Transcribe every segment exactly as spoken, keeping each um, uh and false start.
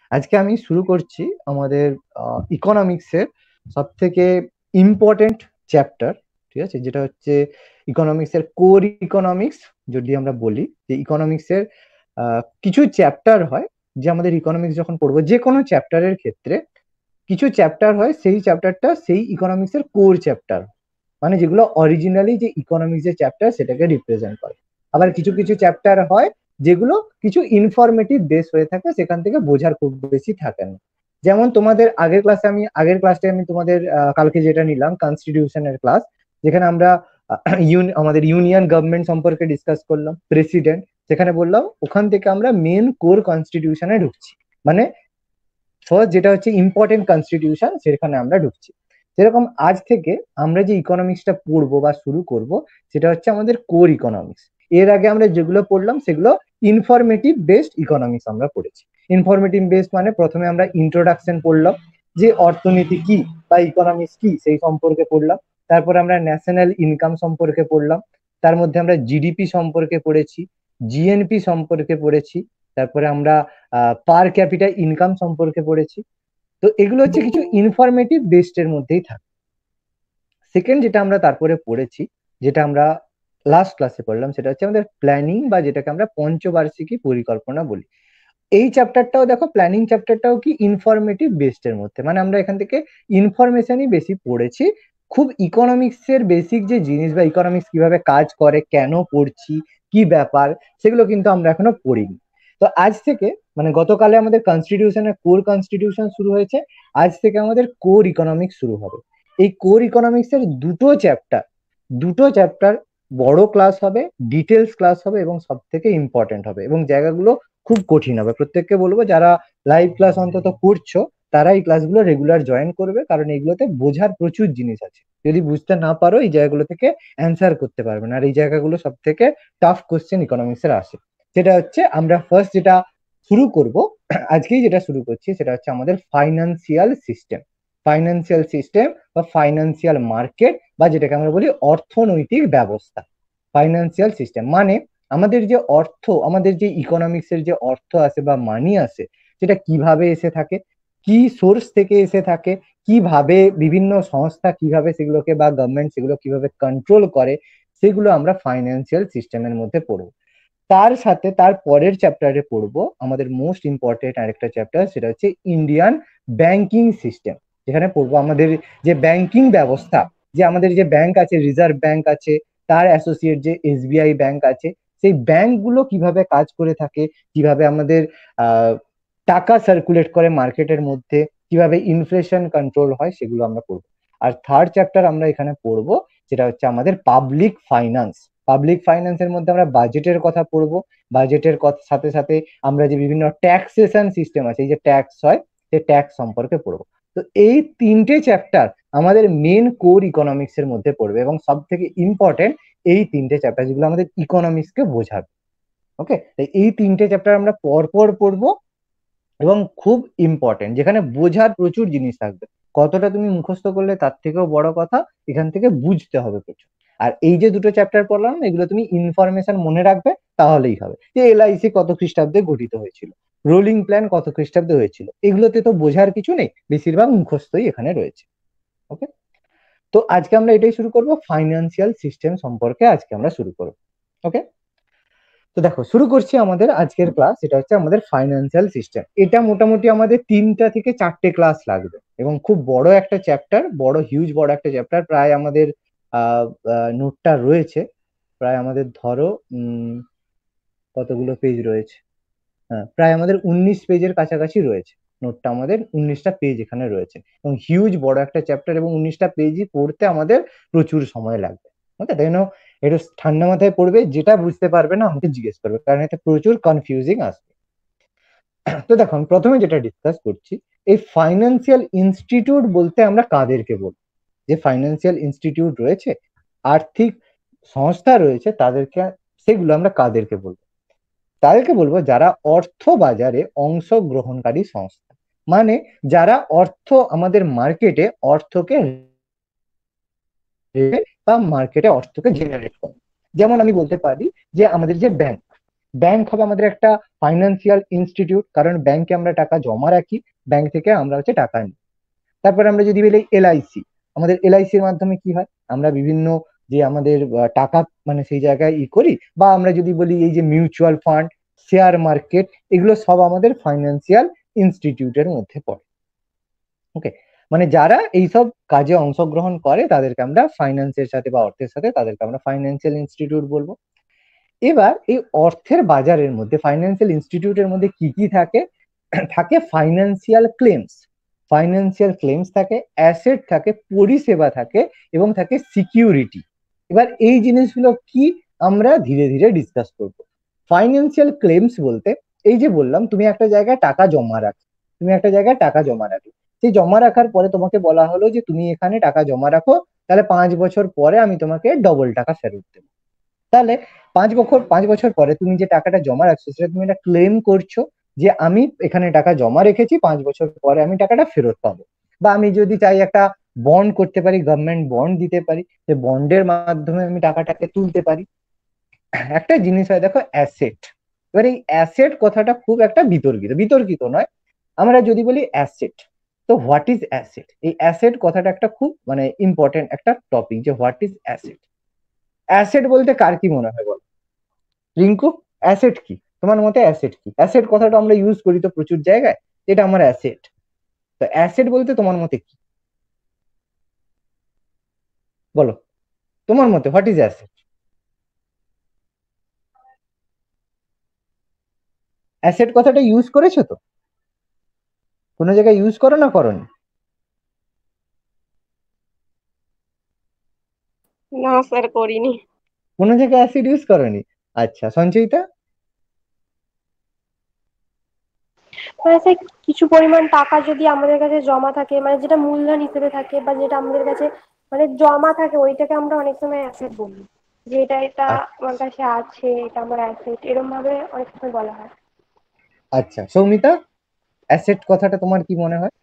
আজকে আমি শুরু করছি আমাদের ইকোনমিক্সের সব থেকে ইম্পর্টেন্ট চ্যাপ্টার। ঠিক আছে, যেটা হচ্ছে ইকোনমিক্সের কোর ইকোনমিক্স। যদি আমরা বলি যে ইকোনমিক্সের কিছু চ্যাপ্টার হয়, যে আমাদের ইকোনমিক্স যখন পড়বো যে কোনো চ্যাপ্টারের ক্ষেত্রে কিছু চ্যাপ্টার হয়, সেই চ্যাপ্টারটা সেই ইকোনমিক্সের কোর চ্যাপ্টার, মানে যেগুলো অরিজিনালি যে ইকোনমিক্স যে চ্যাপ্টার সেটাকে রিপ্রেজেন্ট করে। আবার কিছু কিছু চ্যাপ্টার হয় যেগুলো কিছু ইনফরমেটিভ বেস হয়ে থাকে, সেখান থেকে বোঝার খুব বেশি থাকে না। যেমন তোমাদের আগের ক্লাসে আমি আগের ক্লাসে আমি তোমাদের আহ, কালকে যেটা নিলাম কনস্টিটিউশনের ক্লাস, যেখানে আমরা আহ, ইউন- আমাদের ইউনিয়ন গভর্নমেন্ট সম্পর্কে ডিসকাস করলাম, প্রেসিডেন্ট। সেখানে বললাম ওখান থেকে আমরা মেন কোর কনস্টিটিউশনে ঢুকছি, মানে ফার্স্ট যেটা হচ্ছে ইম্পর্টেন্ট কনস্টিটিউশন, সেখানে আমরা ঢুকছি। যেরকম আজ থেকে আমরা যে ইকোনমিক্সটা পড়বো বা শুরু করব, সেটা হচ্ছে আমাদের কোর ইকোনমিক্স। এর আগে আমরা যেগুলো পড়লাম সেগুলো ইনফরমেটিভ বেসড ইকোনমিক্স আমরা পড়েছি। ইনফরমেটিভ বেসড মানে প্রথমে আমরা ইন্ট্রোডাকশন পড়লাম, যে অর্থনীতি কি বা ইকোনমিক্স কি সেই সম্পর্কে পড়লাম। তারপর আমরা ন্যাশনাল ইনকাম সম্পর্কে পড়লাম। তার মধ্যে আমরা জিডিপি সম্পর্কে পড়েছি, জিএনপি সম্পর্কে পড়েছি। তারপরে আমরা পার ক্যাপিটা ইনকাম সম্পর্কে পড়েছি। তো এগুলো হচ্ছে কিছু ইনফরমেটিভ বেসড এর মধ্যেই থাকে। সেকেন্ড যেটা আমরা তারপরে পড়েছি, যেটা আমরা লাস্ট ক্লাসে পড়লাম, সেটা হচ্ছে আমাদের প্ল্যানিং, বা যেটাকে আমরা পঞ্চবার্ষিকী পরিকল্পনা বলি। এই চ্যাপ্টারটাও দেখো, প্ল্যানিং চ্যাপ্টারটাও কি ইনফরমেটিভ বেসড এর মধ্যে, মানে আমরা এখান থেকে ইনফরমেশনই বেশি পড়েছি। খুব ইকোনমিক্স এর বেসিক যে জিনিস বা ইকোনমিক্স কিভাবে কাজ করে, কেন পড়ছি, কি ব্যাপার, সেগুলো কিন্তু আমরা এখনো পড়িনি। তো আজ থেকে, মানে গতকালে আমাদের কনস্টিটিউশনের কোর কনস্টিটিউশন শুরু হয়েছে, আজ থেকে আমাদের কোর ইকোনমিক্স শুরু হবে। এই কোর ইকোনমিক্স এর দুটো চ্যাপ্টার, দুটো চ্যাপ্টার বড় ক্লাস হবে, ডিটেলস ক্লাস হবে, এবং সব থেকে ইম্পর্টেন্ট হবে, এবং জায়গাগুলো খুব কঠিন হবে। প্রত্যেককে বলবো যারা লাইভ ক্লাস অন্তত করছো, তারা এই ক্লাসগুলো রেগুলার জয়েন করবে, কারণ এগুলোতে বোঝার প্রচুর জিনিস আছে। যদি বুঝতে না পারো, এই জায়গাগুলো থেকে অ্যান্সার করতে পারবে না, আর এই জায়গাগুলো সব থেকে টাফ কোশ্চেন ইকোনমিক্স এর আসে। সেটা হচ্ছে আমরা ফার্স্ট যেটা শুরু করব, আজকেই যেটা শুরু করছি, সেটা হচ্ছে আমাদের ফাইন্যান্সিয়াল সিস্টেম। ফাইন্যান্সিয়াল সিস্টেম বা ফাইন্যান্সিয়াল মার্কেট, বা যেটাকে আমরা বলি অর্থনৈতিক ব্যবস্থা। ফাইন্যান্সিয়াল সিস্টেম মানে আমাদের যে অর্থ, আমাদের যে ইকোনমিক্স এর যে অর্থ আছে বা মানি আছে, সেটা কিভাবে এসে থাকে, কি সোর্স থেকে এসে থাকে, কিভাবে বিভিন্ন সংস্থা কিভাবে সেগুলোকে বা গভর্নমেন্ট সেগুলো কিভাবে কন্ট্রোল করে, সেগুলো আমরা ফাইন্যান্সিয়াল সিস্টেমের মধ্যে পড়বো। তার সাথে তার পরের চ্যাপ্টারে পড়বো আমাদের মোস্ট ইম্পর্টেন্ট আরেকটা চ্যাপ্টার, সেটা হচ্ছে ইন্ডিয়ান ব্যাংকিং সিস্টেম। যেখানে পড়বো আমাদের যে ব্যাংকিং ব্যবস্থা, যে আমাদের যে ব্যাংক আছে, রিজার্ভ ব্যাংক আছে, তার অ্যাসোসিয়েট যে এসবিআই ব্যাংক আছে, সেই ব্যাংকগুলো কিভাবে কাজ করে থাকে, কিভাবে আমাদের আহ টাকা সার্কুলেট করে মার্কেটের মধ্যে, কিভাবে ইনফ্লেশন কন্ট্রোল হয়, সেগুলো আমরা পড়বো। আর থার্ড চ্যাপ্টার আমরা এখানে পড়বো, যেটা হচ্ছে আমাদের পাবলিক ফাইন্যান্স। পাবলিক ফাইন্যান্সের মধ্যে আমরা বাজেটের কথা পড়বো। বাজেটের সাথে সাথে আমরা যে বিভিন্ন ট্যাক্সেশন সিস্টেম আছে, এই যে ট্যাক্স হয়, সেই ট্যাক্স সম্পর্কে পড়বো। তো এই তিনটে চ্যাপ্টার আমাদের মেন কোর ইকোনমিক্স এর মধ্যে পড়বে, এবং সব থেকে ইম্পর্টেন্ট এই তিনটে চ্যাপ্টার, যেগুলো আমাদের ইকোনমিক্স কে বোঝাবে। ওকে, এই তিনটে চ্যাপ্টার আমরা পর পর পড়বো, এবং খুব ইম্পর্টেন্ট, যেখানে বোঝার প্রচুর জিনিস থাকবে। কতটা তুমি মুখস্থ করলে তার থেকেও বড় কথা, এখান থেকে বুঝতে হবে প্রচুর। আর এই যে দুটো চ্যাপ্টার পড়লাম, এগুলো তুমি ইনফরমেশন মনে রাখবে, তাহলেই হবে। যে এলআইসি কত খ্রিস্টাব্দে গঠিত হয়েছিল, রোলিং প্ল্যান কত খ্রিস্টাব্দে হয়েছিল, এগুলোতে তো বোঝার কিছু নেই, বেশিরভাগ মুখস্থই এখানে রয়েছে। ওকে, তো আজকে আমরা এটাই শুরু করব, ফাইন্যান্সিয়াল সিস্টেম সম্পর্কে আজকে আমরা শুরু করব। ওকে, তো দেখো শুরু করছি আমাদের আজকের ক্লাস, এটা হচ্ছে আমাদের ফাইন্যান্সিয়াল সিস্টেম। এটা মোটামুটি আমাদের তিনটা থেকে চারটে ক্লাস লাগবে, এবং খুব বড় একটা চ্যাপ্টার, বড় হিউজ বড় একটা চ্যাপ্টার। প্রায় আমাদের আহ নোটটা রয়েছে, প্রায় আমাদের ধরো উম কতগুলো পেজ রয়েছে, হ্যাঁ প্রায় আমাদের উনিশ পেজের কাছাকাছি রয়েছে। নোটটা আমাদের উনিশটা পেজ এখানে রয়েছে, এবং হিউজ বড় একটা চ্যাপ্টার, এবং উনিশটা পেজই পড়তে আমাদের প্রচুর সময় লাগবে। ওকে, তাই জন্য একটু ঠান্ডা মাথায় পড়বে, যেটা বুঝতে পারবে না আমাকে জিজ্ঞেস করবে, কারণ এতে প্রচুর কনফিউজিং আসবে। তো দেখো আমি প্রথমে যেটা ডিসকাস করছি, এই ফাইন্যান্সিয়াল ইনস্টিটিউট বলতে আমরা কাদেরকে বলবো। যে ফাইন্যান্সিয়াল ইনস্টিটিউট রয়েছে, আর্থিক সংস্থা রয়েছে, তাদেরকে, সেগুলো আমরা কাদেরকে বলবো? তাদেরকে বলবো যারা অর্থ বাজারে অংশগ্রহণকারী সংস্থা, মানে যারা অর্থ, আমাদের মার্কেটে অর্থকে বা মার্কেটে অর্থকে জেনারেট করে। যেমন আমি বলতে পারি যে আমাদের যে ব্যাংক, ব্যাংক হবে আমাদের একটা ফাইন্যান্সিয়াল ইনস্টিটিউট, কারণ ব্যাংকে আমরা টাকা জমা রাখি, ব্যাংক থেকে আমরা হচ্ছে টাকা নিই। তারপরে আমরা যদি বলি এলআইসি, আমাদের এলআইসির মাধ্যমে কি হয়, আমরা বিভিন্ন যে আমাদের আহ, টাকা মানে সেই জায়গায় ই করি, বা আমরা যদি বলি এই যে মিউচুয়াল ফান্ড, শেয়ার মার্কেট, এগুলো সব আমাদের ফাইন্যান্সিয়াল ইনস্টিটিউটের মধ্যে পড়ে। ওকে, মানে যারা এইসব কাজে অংশগ্রহণ করে তাদেরকে আমরা ফাইন্যান্সের সাথে বা অর্থের সাথে তাদেরকে আমরা ফাইন্যান্সিয়াল ইনস্টিটিউট বলবো। এবার এই অর্থের বাজারের মধ্যে ফাইন্যান্সিয়াল ইনস্টিটিউটের মধ্যে কি কি থাকে, থাকে ফাইন্যান্সিয়াল ক্লেমস, ফাইন্যান্সিয়াল ক্লেমস থাকে, অ্যাসেট থাকে, পরিষেবা থাকে, এবং থাকে সিকিউরিটি। এবার এই জিনিসগুলো কি আমরা ধীরে ধীরে ডিসকাস করব। ফাইন্যান্সিয়াল ক্লেমস বলতে এই যে বললাম তুমি একটা জায়গায় টাকা জমা রাখো, তুমি একটা জায়গায় টাকা জমা রাখো, সেই জমা রাখার পরে তোমাকে বলা হলো যে তুমি এখানে টাকা জমা রাখো, তাহলে পাঁচ বছর পরে আমি তোমাকে ডবল টাকা ফেরত দেবো। তাহলে পাঁচ বছর পাঁচ বছর পরে তুমি যে টাকাটা জমা রাখছো সেটা তুমি একটা ক্লেম করছো যে আমি এখানে টাকা জমা রেখেছি, পাঁচ বছর পরে আমি টাকাটা ফেরত পাবো। বা আমি যদি চাই একটা বন্ড করতে পারি, গভর্নমেন্ট বন্ড দিতে পারি, সেই বন্ডের মাধ্যমে আমি টাকাটাকে তুলতে পারি। একটা জিনিস হয় দেখো অ্যাসেট, এবার এই অ্যাসেট কথাটা খুব একটা বিতর্কিত, বিতর্কিত নয়, আমরা যদি বলি অ্যাসেট, তো হোয়াট ইজ অ্যাসেট, এই অ্যাসেট কথাটা একটা খুব মানে ইম্পর্টেন্ট একটা টপিক, যে হোয়াট ইজ অ্যাসেট। অ্যাসেট বলতে কার কি মনে হয় বলো রিঙ্কু, অ্যাসেট কি তোমার মতে, অ্যাসেট কি? অ্যাসেট কথাটা আমরা ইউজ করি তো প্রচুর জায়গায়, এটা আমার অ্যাসেট। তো অ্যাসেট বলতে তোমার মতে কি বলো, তোমার মতে হোয়াট ইজ অ্যাসেট? অ্যাসেট কথাটা ইউজ করেছো তো, কোনো জায়গায় ইউজ করো না করোনি? না স্যার, করিনি। কোনো জায়গায় অ্যাসেট ইউজ করোনি? আচ্ছা, সঞ্চয়িতা? মানে স্যার, কিছু পরিমাণ টাকা যদি আমাদের কাছে জমা থাকে, মানে যেটা মূলধন হিসেবে থাকে বা যেটা আমাদের কাছে মানে জমা থাকে, ওইটাকে আমরা অনেক সময় অ্যাসেট বলি, যে এটা এটা আমার কাছে আছে, এটা আমার অ্যাসেট, এরকম ভাবে অনেক সময় বলা হয়। আচ্ছা সৌমিতা, অ্যাসেট কথাটা তোমার কি মনে হয়?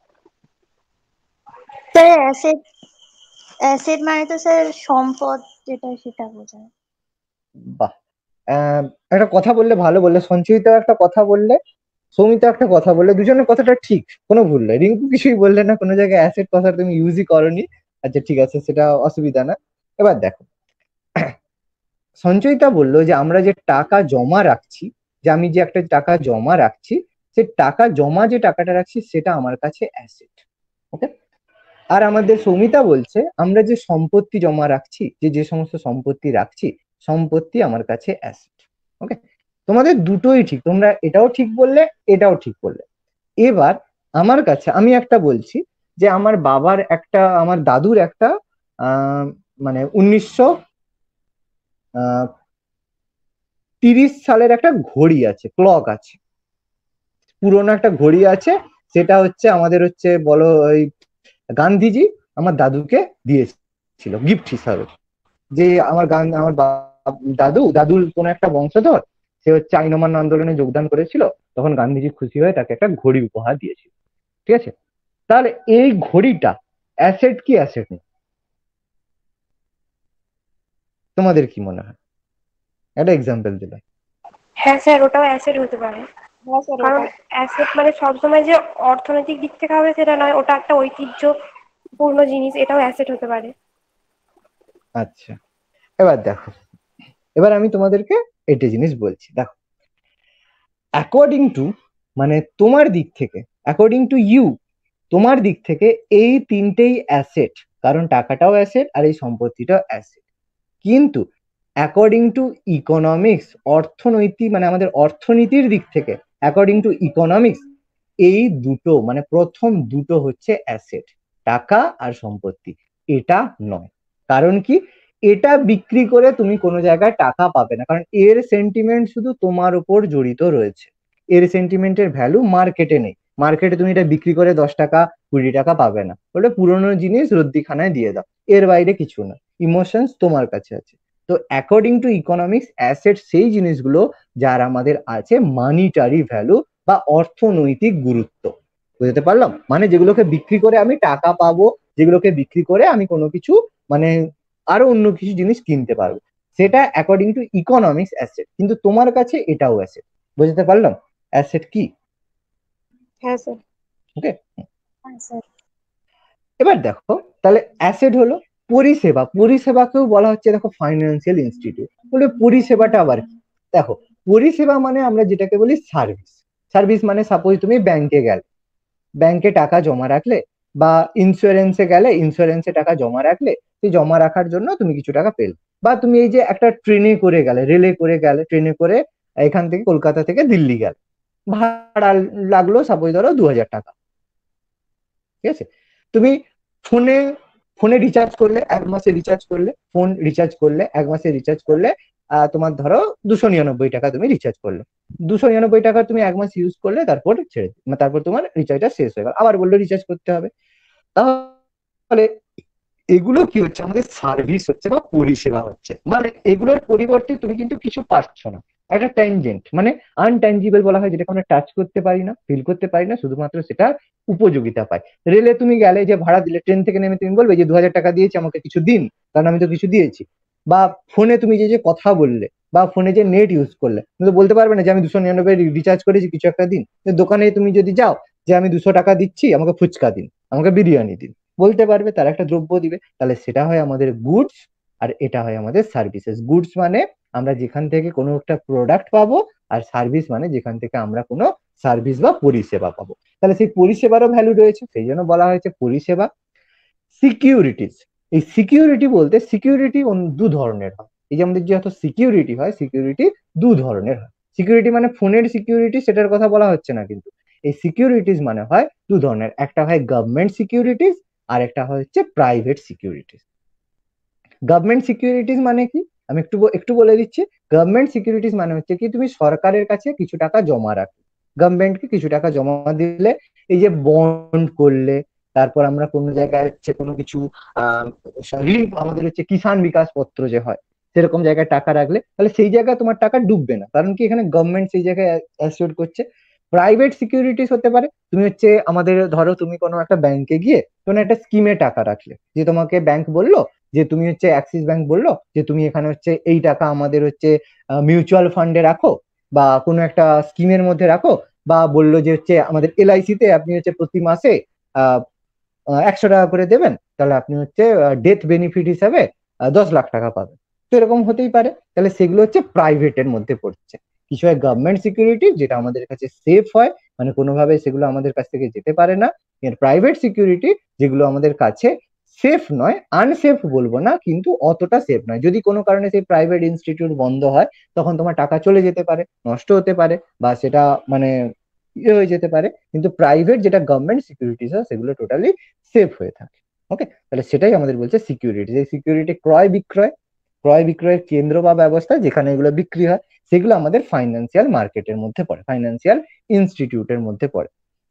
স্যার অ্যাসেট অ্যাসেট মানে তো স্যার সম্পদ, যেটা সেটা বোঝায়। বাহ, আহ, একটা কথা বললে, ভালো বললে, সঞ্চয়িতা একটা কথা বললে, সৌমিতা একটা কথা বললে, দুজনের কথাটা ঠিক, কোনো ভুল নয়। রিঙ্কু কিছুই বললে না, কোনো জায়গায় অ্যাসেট কথা তুমি ইউজই করনি। আচ্ছা ঠিক আছে, সেটা অসুবিধা না। এবার দেখো, সঞ্চয়িতা বললো যে আমরা যে টাকা জমা রাখছি, যে আমি যে একটা টাকা জমা রাখছি, সে টাকা জমা যে টাকাটা রাখছি সেটা আমার কাছে অ্যাসেট। ওকে, আর আমাদের সৌমিতা বলছে আমরা যে সম্পত্তি জমা রাখছি, যে যে সমস্ত সম্পত্তি রাখছি, সম্পত্তি আমার কাছে অ্যাসেট। ওকে, তোমাদের দুটোই ঠিক, তোমরা এটাও ঠিক বললে, এটাও ঠিক বললে। এবার আমার কাছে আমি একটা বলছি যে আমার বাবার একটা, আমার দাদুর একটা আহ মানে উনিশশো আহ তিরিশ সালের একটা ঘড়ি আছে, ক্লক আছে, পুরোনো একটা ঘড়ি আছে। সেটা হচ্ছে আমাদের হচ্ছে বলো ওই গান্ধীজি আমার দাদুকে দিয়েছিল গিফট হিসাবে। যে আমার গান আমার দাদু দাদুর কোন একটা বংশধর, সে হচ্ছে আইন অমান্য আন্দোলনে যোগদান করেছিল, তখন গান্ধীজি খুশি হয়ে তাকে একটা ঘড়ি উপহার দিয়েছিল। ঠিক আছে, তাহলে এই ঘড়িটা অ্যাসেট কি অ্যাসেট নেই, তোমাদের কি মনে হয়? একটা এক্সাম্পল দিলে। হ্যাঁ স্যার, ওটাও অ্যাসেট হতে পারে। হ্যাঁ স্যার, কারণ ওটা অ্যাসেট মানে সবসময় যে অর্থনৈতিক দিক থেকে হবে সেটা নয়, ওটা একটা ঐতিহ্যপূর্ণ জিনিস, এটাও অ্যাসেট হতে পারে। আচ্ছা, এবার দেখো, এবার আমি তোমাদেরকে একটা জিনিস বলছি, দেখো, অ্যাকর্ডিং টু মানে তোমার দিক থেকে, অ্যাকর্ডিং টু ইউ, তোমার দিক থেকে এই তিনটেই অ্যাসেট, কারণ টাকাটাও অ্যাসেট আর এই সম্পত্তিটাও অ্যাসেট। কিন্তু অ্যাকর্ডিং টু ইকোনমিক্স, অর্থনৈতিক মানে আমাদের অর্থনীতির দিক থেকে, অ্যাকর্ডিং টু ইকোনমিক্স, এই দুটো মানে প্রথম দুটো হচ্ছে অ্যাসেট, টাকা আর সম্পত্তি, এটা নয়। কারণ কি, এটা বিক্রি করে তুমি কোনো জায়গায় টাকা পাবে না, কারণ এর সেন্টিমেন্ট শুধু তোমার উপর জড়িত রয়েছে, এর সেন্টিমেন্টের ভ্যালু মার্কেটে নেই। মার্কেটে তুমি এটা বিক্রি করে দশ টাকা কুড়ি টাকা পাবে না, বলে পুরোনো জিনিস রদ্দিখানায় দিয়ে দাও, এর বাইরে কিছু না, ইমোশনস তোমার কাছে আছে। তো অ্যাকর্ডিং টু ইকোনমিক্স, অ্যাসেট সেই জিনিসগুলো যার আমাদের আছে মানিটারি ভ্যালু বা অর্থনৈতিক গুরুত্ব। বুঝতে পারলাম, মানে যেগুলোকে বিক্রি করে আমি টাকা পাবো, যেগুলোকে বিক্রি করে আমি কোনো কিছু মানে আরো অন্য কিছু জিনিস কিনতে পারবো। সেটা অ্যাকর্ডিং টু ইকোনমিক্স অ্যাসেট, কিন্তু তোমার কাছে এটাও অ্যাসেট। বুঝতে পারলাম অ্যাসেট কি? হ্যাঁ স্যার। ওকে, হ্যাঁ স্যার। এবার দেখো তাহলে অ্যাসেট হলো পরিষেবা, পরিষেবাকেও বলা হচ্ছে দেখো ফাইন্যান্সিয়াল ইনস্টিটিউট। বলে পরিষেবাটা আবার কি? দেখো পরিষেবা মানে আমরা যেটাকে বলি সার্ভিস। সার্ভিস মানে সাপোজ তুমি ব্যাংকে গেলে, ব্যাংকে টাকা জমা রাখলে, বা ইন্স্যুরেন্সে গেলে ইন্স্যুরেন্সে টাকা জমা রাখলে, সেই জমা রাখার জন্য তুমি কিছু টাকা পেলে। বা তুমি এই যে একটা ট্রেনে করে গেলে, রেলে করে গেলে, ট্রেনে করে এখান থেকে কলকাতা থেকে দিল্লি গেলে, ভাড়া লাগলো সাপোজ ধরো দু হাজার টাকা, ঠিক আছে? তুমি ফোনে ফোনে রিচার্জ করলে, এক মাসে রিচার্জ করলে, ফোন রিচার্জ করলে এক মাসে রিচার্জ করলে আহ তোমার ধরো দুশো নিরানব্বই টাকা তুমি রিচার্জ করলে, দুশো নিরানব্বই টাকা তুমি এক মাস ইউজ করলে, তারপর ছেড়ে দিলে, তারপর তোমার রিচার্জটা শেষ হয়ে গেল, আবার বললো রিচার্জ করতে হবে। তাহলে এগুলো কি হচ্ছে? আমাদের সার্ভিস হচ্ছে বা পরিষেবা হচ্ছে। মানে এগুলোর পরিবর্তে তুমি কিন্তু কিছু পাচ্ছ না, একটা ট্যানজেন্ট মানে আনট্যাঞ্জিবল বলা হয়, যেটাকে আমরা টাচ করতে পারি না, ফিল করতে পারি না, শুধুমাত্র সেটা উপযোগিতা পাই। রেলে তুমি গেলে, যে ভাড়া দিলে, ট্রেন থেকে নেমে তুমি বলবে যে দু হাজার টাকা দিয়েছি, আমাকে কিছু দিন, কারণ আমি তো কিছু দিয়েছি। বা ফোনে তুমি যে যে কথা বললে, বা ফোনে যে নেট ইউজ করলে, তুমি তো বলতে পারবে না যে আমি দুশো নিরানব্বই রিচার্জ করেছি, কিছু একটা দিন। দোকানে তুমি যদি যাও যে আমি দুশো টাকা দিচ্ছি, আমাকে ফুচকা দিন, আমাকে বিরিয়ানি দিন, বলতে পারবে, তার একটা দ্রব্য দিবে। তাহলে সেটা হয় আমাদের গুডস, আর এটা হয় আমাদের সার্ভিসেস। গুডস মানে আমরা যেখান থেকে কোনো একটা প্রোডাক্ট পাবো, আর সার্ভিস মানে যেখান থেকে আমরা কোনো সার্ভিস বা পরিষেবা পাবো। তাহলে সেই পরিষেবারও ভ্যালু রয়েছে, সেই জন্য বলা হয়েছে পরিষেবা। সিকিউরিটিস, এই সিকিউরিটি বলতে, সিকিউরিটি দু ধরনের হয়। এই যে আমাদের যত সিকিউরিটি হয়, সিকিউরিটি দু ধরনের হয়। সিকিউরিটি মানে ফোনের সিকিউরিটি, সেটার কথা বলা হচ্ছে না কিন্তু। এই সিকিউরিটিস মানে হয় দু ধরনের, একটা হয় গভর্নমেন্ট সিকিউরিটিস, আর একটা হচ্ছে প্রাইভেট সিকিউরিটিস। গভর্নমেন্ট সিকিউরিটিস মানে কি আমি একটু একটু বলে দিচ্ছি। গভর্নমেন্ট সিকিউরিটিস মানে হচ্ছে কি, তুমি সরকারের কাছে কিছু টাকা জমা রাখো, গভর্নমেন্টকে কিছু টাকা জমা দিলে, এই যে বন্ড করলে, তারপর আমরা কোনো জায়গায় হচ্ছে কোনো কিছু আহ ঋণ, আমাদের হচ্ছে কিষাণ বিকাশ পত্র যে হয়, সেরকম জায়গায় টাকা রাখলে, তাহলে সেই জায়গায় তোমার টাকা ডুববে না, কারণ কি এখানে গভর্নমেন্ট সেই জায়গায় অ্যাসিওর করছে। প্রাইভেট সিকিউরিটিস হতে পারে, তুমি হচ্ছে আমাদের ধরো তুমি কোনো একটা ব্যাংকে গিয়ে কোনো একটা স্কিমে টাকা রাখলে, যে তোমাকে ব্যাংক বললো যে তুমি হচ্ছে অ্যাক্সিস ব্যাংক বললো যে তুমি এখানে হচ্ছে এই টাকা আমাদের হচ্ছে মিউচুয়াল ফান্ডে রাখো, বা কোনো একটা স্কিমের মধ্যে রাখো, বা বললো যে হচ্ছে আমাদের এলআইসি তে আপনি হচ্ছে প্রতি মাসে আহ একশো টাকা করে দেবেন, তাহলে আপনি হচ্ছে ডেথ বেনিফিট হিসাবে দশ লাখ টাকা পাবেন। তো এরকম হতেই পারে। তাহলে সেগুলো হচ্ছে প্রাইভেটের মধ্যে পড়ছে। কিছু হয় গভর্নমেন্ট সিকিউরিটি, যেটা আমাদের কাছে সেফ হয়, মানে কোনোভাবে সেগুলো আমাদের কাছ থেকে যেতে পারে না। এর প্রাইভেট সিকিউরিটি যেগুলো আমাদের কাছে সেফ নয়, আনসেফ বলবো না, কিন্তু অতটা সেফ নয়। যদি কোনো কারণে সেই প্রাইভেট ইনস্টিটিউট বন্ধ হয়, তখন তোমার টাকা চলে যেতে পারে, নষ্ট হতে পারে, বা সেটা মানে ইয়ে হয়ে যেতে পারে। কিন্তু প্রাইভেট যেটা গভর্নমেন্ট সিকিউরিটিস হয়, সেগুলো টোটালি সেফ হয়ে থাকে। ওকে, তাহলে সেটাই আমাদের বলছে সিকিউরিটি। এই সিকিউরিটি ক্রয় বিক্রয়, ক্রয় বিক্রয়ের কেন্দ্র বা ব্যবস্থা যেখানে এগুলো বিক্রি হয়, সেগুলো আমাদের ফাইন্যান্সিয়াল মার্কেটের মধ্যে পড়ে, ফাইন্যান্সিয়াল ইনস্টিটিউটের মধ্যে পড়ে।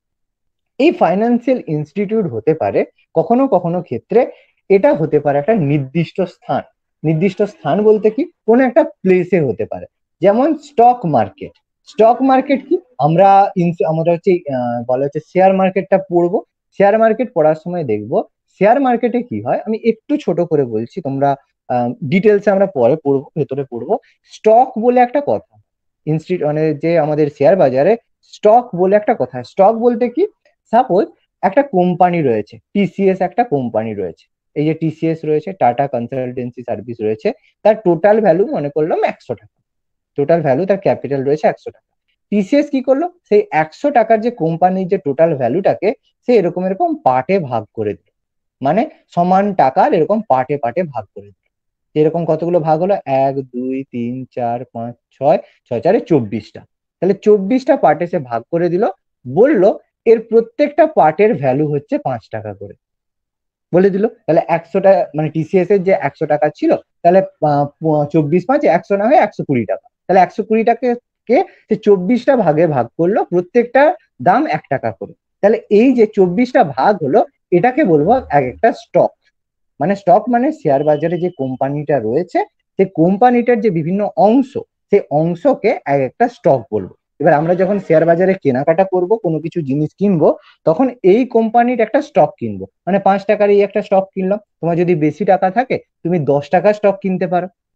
এই ফাইন্যান্সিয়াল ইনস্টিটিউট হতে পারে কখনো কখনো ক্ষেত্রে, এটা হতে পারে একটা নির্দিষ্ট স্থান। নির্দিষ্ট স্থান বলতে কি, কোনো একটা প্লেসে হতে পারে। যেমন স্টক মার্কেট। স্টক মার্কেট কি, আমরা আমরা হচ্ছে বলা হচ্ছে শেয়ার মার্কেটটা পড়বো। শেয়ার মার্কেট পড়ার সময় দেখবো শেয়ার মার্কেটে কি হয়। আমি একটু ছোট করে বলছি, তোমরা ডিটেলসে আমরা পরে পড়বো, ভেতরে পড়বো। স্টক বলে একটা কথা, ইনস্টিটিউট মানে যে আমাদের শেয়ার বাজারে স্টক বলে একটা কথা। স্টক বলতে কি, সাপোজ একটা কোম্পানি রয়েছে, টিসিএস একটা কোম্পানি রয়েছে, এই যে টিসিএস রয়েছে, টাটা কনসালটেন্সি সার্ভিস রয়েছে, তার টোটাল ভ্যালু মনে করলাম একশো টাকা। টোটাল ভ্যালু, তার ক্যাপিটাল রয়েছে একশো টাকা। টিসিএস কি করলো, সেই একশো টাকার যে কোম্পানির যে টোটাল ভ্যালুটাকে সে এরকম এরকম পার্টে ভাগ করে দিল, মানে সমান টাকার এরকম পার্টে পার্টে ভাগ করে দিল। এরকম কতগুলো ভাগ হলো, এক দুই তিন চার পাঁচ ছয়, ছয় চারে চব্বিশটা। তাহলে চব্বিশটা পার্টে সে ভাগ করে দিল, বলল এর প্রত্যেকটা পার্টের ভ্যালু হচ্ছে পাঁচ টাকা করে বলে দিল। তাহলে একশোটা মানে টিসিএস এর যে একশো টাকা ছিল, তাহলে চব্বিশ পাঁচ একশো না হয়ে একশো কুড়ি টাকা। তাহলে একশো কুড়ি টাকাকে সে চব্বিশটা ভাগে ভাগ করলো, প্রত্যেকটা দাম এক টাকা করে। তাহলে এই যে চব্বিশটা ভাগ হলো, এটাকে বলবো এক একটা স্টক। মানে স্টক মানে শেয়ার বাজারে যে কোম্পানিটা রয়েছে, সেই কোম্পানিটার যে বিভিন্ন অংশ, সেই অংশকে এক একটা স্টক বলবো। এবার আমরা যখন শেয়ার বাজারে কেনাকাটা করব, কোনো কিছু জিনিস কিনবো, তখন এই কোম্পানির একটা স্টক কিনবো। মানে পাঁচ টাকার এই একটা স্টক কিনলাম, তোমার যদি বেশি টাকা থাকে তুমি দশ টাকার স্টক কিনতে পারো,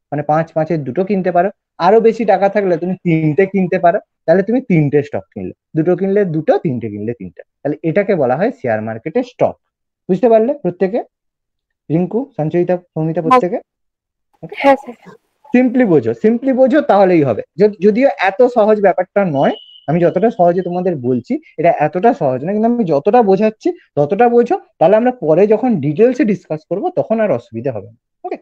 মানে পাঁচ পাঁচের দুটো কিনতে পারো। আরো বেশি টাকা থাকলে তুমি তিনটে কিনতে পারো, তাহলে তুমি তিনটে স্টক কিনলে, দুটো কিনলে দুটো, তিনটে কিনলে তিনটে, তাহলে এটাকে বলা হয় শেয়ার মার্কেটের স্টক। বুঝতে পারলে প্রত্যেকে? রিঙ্কু, সঞ্চয়িতা, সৌমিতা, প্রত্যেকে? হ্যাঁ স্যার। সিম্পলি বোঝো, সিম্পলি বোঝো তাহলেই হবে। যদিও এত সহজ ব্যাপারটা নয়, আমি যতটা সহজে তোমাদের বলছি এটা এতটা সহজ না, কিন্তু আমি যতটা বোঝাচ্ছি ততটা বোঝো, তাহলে আমরা পরে যখন ডিটেলসে ডিসকাস করব তখন আর অসুবিধা হবে না। ওকে,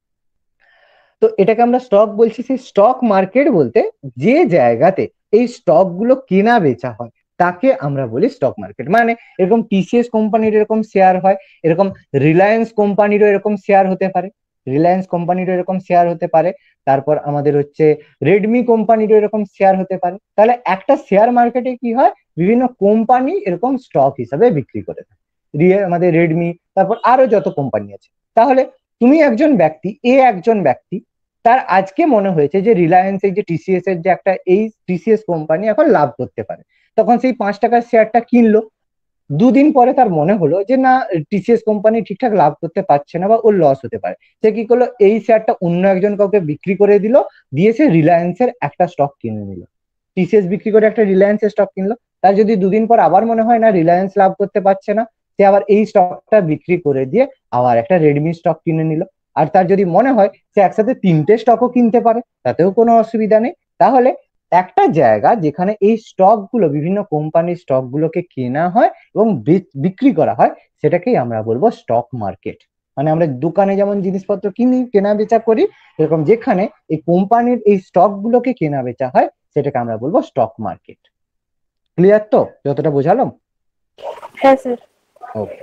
তো এটাকে আমরা স্টক বলছি। সেই স্টক মার্কেট বলতে যে জায়গাতে এই স্টক গুলো কেনা বেচা হয় তাকে আমরা বলি স্টক মার্কেট। মানে এরকম টিসিএস কোম্পানির এরকম শেয়ার হয়, এরকম রিলায়েন্স কোম্পানিরও এরকম শেয়ার হতে পারে, রিলায়েন্স কোম্পানিরও এরকম শেয়ার হতে পারে, তারপর আমাদের হচ্ছে রেডমি কোম্পানিরও এরকম শেয়ার হতে পারে। তাহলে একটা শেয়ার মার্কেটে কি হয়, বিভিন্ন কোম্পানি এরকম স্টক হিসাবে বিক্রি করে থাকে, আমাদের রেডমি, তারপর আরো যত কোম্পানি আছে। তাহলে তুমি একজন ব্যক্তি, এ একজন ব্যক্তি, তার আজকে মনে হয়েছে যে রিলায়েন্স, এই যে টিসিএস এর যে একটা, এই টিসিএস কোম্পানি এখন লাভ করতে পারে, তখন সেই পাঁচ টাকার শেয়ারটা কিনলো। দুদিন পরে তার মনে হলো যে না, টিসিএস কোম্পানি ঠিকঠাক লাভ করতে পারছে না বা ওর লস হতে পারে, সে কি করলো, এই শেয়ারটা অন্য একজন কাউকে বিক্রি করে দিল, দিয়ে সে রিলায়েন্সের একটা স্টক কিনে নিল। টিসিএস বিক্রি করে একটা রিলায়েন্সের স্টক কিনলো, তার যদি দুদিন পর আবার মনে হয় না রিলায়েন্স লাভ করতে পারছে না, সে আবার এই স্টকটা বিক্রি করে দিয়ে আবার একটা রেডমি স্টক কিনে নিল। আর তার যদি মনে হয় সে একসাথে তিনটে স্টকও কিনতে পারে, তাতেও কোনো অসুবিধা নেই। তাহলে একটা জায়গা যেখানে এই স্টক গুলো, বিভিন্ন কোম্পানির স্টক গুলোকে কেনা হয় এবং বিক্রি করা হয়, সেটাকেই আমরা বলবো স্টক মার্কেট। মানে আমরা দোকানে যেমন জিনিসপত্র কিনি, কেনা বেচা করি, এরকম যেখানে এই কোম্পানির এই স্টক গুলোকে কেনা বেচা হয় সেটাকে আমরা বলবো স্টক মার্কেট। ক্লিয়ার তো যতটা বোঝালাম? হ্যাঁ স্যার। ওকে,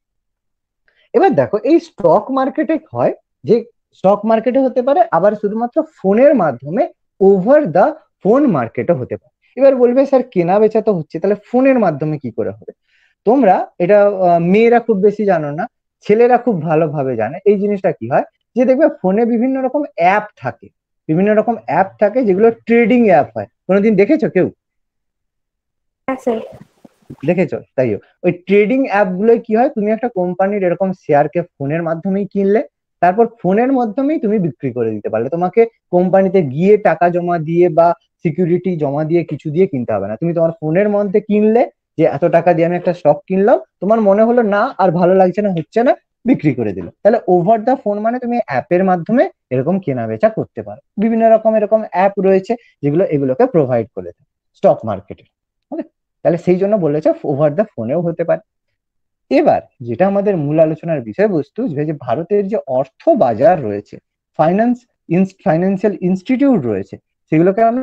এবার দেখো এই স্টক মার্কেটে হয় যে, স্টক মার্কেটে হতে পারে আবার শুধুমাত্র ফোনের মাধ্যমে ওভার দা ফোন মার্কেটও হতে পারে। এবার বলবে স্যার কেনা বেচা তো হচ্ছে, তাহলে ফোনের মাধ্যমে কি করে হবে? তোমরা এটা মেয়েরা খুব বেশি জানো না, ছেলেরা খুব ভালোভাবে জানে এই জিনিসটা কি হয়। যে দেখবে ফোনে বিভিন্ন রকম অ্যাপ থাকে, বিভিন্ন রকম অ্যাপ থাকে যেগুলো ট্রেডিং অ্যাপ হয়। কোনোদিন দেখেছো কেউ? হ্যাঁ স্যার। দেখেছো? তাইও ওই ট্রেডিং অ্যাপ গুলোয় কি হয়, তুমি একটা কোম্পানির এরকম শেয়ারকে ফোনের মাধ্যমেই কিনলে, তারপর ফোনের মাধ্যমেই তুমি বিক্রি করে দিতে পারলে। তোমাকে কোম্পানিতে গিয়ে টাকা জমা দিয়ে বা সিকিউরিটি জমা দিয়ে কিছু দিয়ে কিনতে হবে না, তুমি তোমার ফোনের মধ্যে কিনলে, যে এত টাকা দিয়ে আমি একটা স্টক কিনলাম, তোমার মনে হলো না আর ভালো লাগছে না, হচ্ছে না, বিক্রি করে দিল। তাহলে ওভার দা ফোন মানে তুমি অ্যাপের মাধ্যমে এরকম কেনা বেচা করতে পারো। বিভিন্ন রকম এরকম অ্যাপ রয়েছে যেগুলো এগুলোকে প্রোভাইড করে দেয় স্টক মার্কেটে। ওকে, তাহলে সেই জন্য বলেছে ওভার দা ফোনেও হতে পারে। এবার যেটা আমাদের মূল আলোচনার বিষয়বস্তু, যে ভারতের যে অর্থ বাজার রয়েছে, ফাইন্যান্স ফাইন্যান্সিয়াল ইনস্টিটিউট রয়েছে, সেগুলোকে আমরা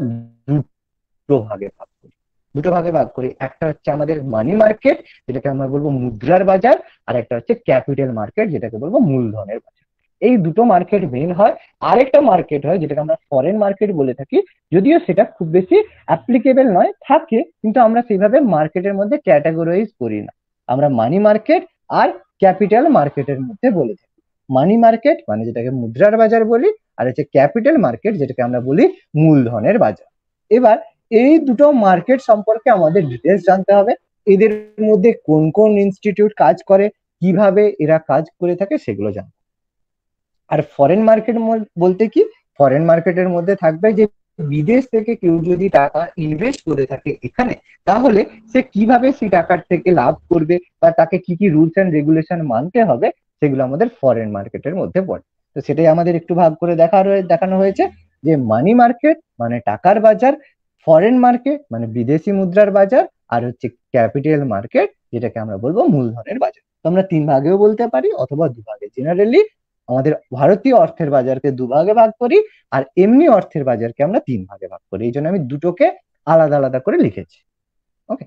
দুটো ভাগে ভাগ করি। দুটো ভাগে ভাগ করি, একটা হচ্ছে আমাদের মানি মার্কেট, যেটাকে আমরা বলবো মুদ্রার বাজার, আর একটা হচ্ছে ক্যাপিটাল মার্কেট, যেটাকে বলবো মূলধনের বাজার। এই দুটো মার্কেট মেন হয়। আরেকটা মার্কেট হয় যেটাকে আমরা ফরেন মার্কেট বলে থাকি, যদিও সেটা খুব বেশি অ্যাপ্লিকেবল নয়, থাকে, কিন্তু আমরা সেইভাবে মার্কেটের মধ্যে ক্যাটাগরাইজ করি না। আমরা মানি মার্কেট আর ক্যাপিটাল মার্কেটের মধ্যে বলে থাকি। মানি মার্কেট মানে যেটাকে মুদ্রার বাজার বলি, আর হচ্ছে ক্যাপিটাল মার্কেট যেটাকে আমরা বলি মূলধনের বাজার। এবার এই দুটো মার্কেট সম্পর্কে আমাদের ডিটেলস জানতে হবে, এদের মধ্যে কোন কোন ইনস্টিটিউট কাজ করে, কিভাবে এরা কাজ করে থাকে সেগুলো জানতে। আর ফরেন মার্কেট বলতে কি, ফরেন মার্কেটের মধ্যে থাকবে যে বিদেশ থেকে কেউ যদি টাকা ইনভেস্ট করে থাকে এখানে, তাহলে সে কিভাবে সেই টাকার থেকে লাভ করবে বা তাকে কি কি রুলস এন্ড রেগুলেশন মানতে হবে, সেগুলো আমাদের ফরেন মার্কেটের মধ্যে পড়ে। তো সেটাই আমাদের একটু ভাগ করে দেখা দেখানো হয়েছে যে মানি মার্কেট মানে টাকার বাজার, ফরেন মার্কেট মানে বিদেশি মুদ্রার বাজার, আর হচ্ছে ক্যাপিটাল মার্কেট যেটাকে আমরা বলবো মূলধনের বাজার। তো আমরা তিন ভাগেও বলতে পারি অথবা দুভাগে। জেনারেলি আমাদের ভারতীয় অর্থের বাজারকে দুভাগে ভাগ করি, আর এমনি অর্থের বাজারকে আমরা তিন ভাগে ভাগ করি। এই জন্য আমি দুটোকে আলাদা আলাদা করে লিখেছি। ওকে,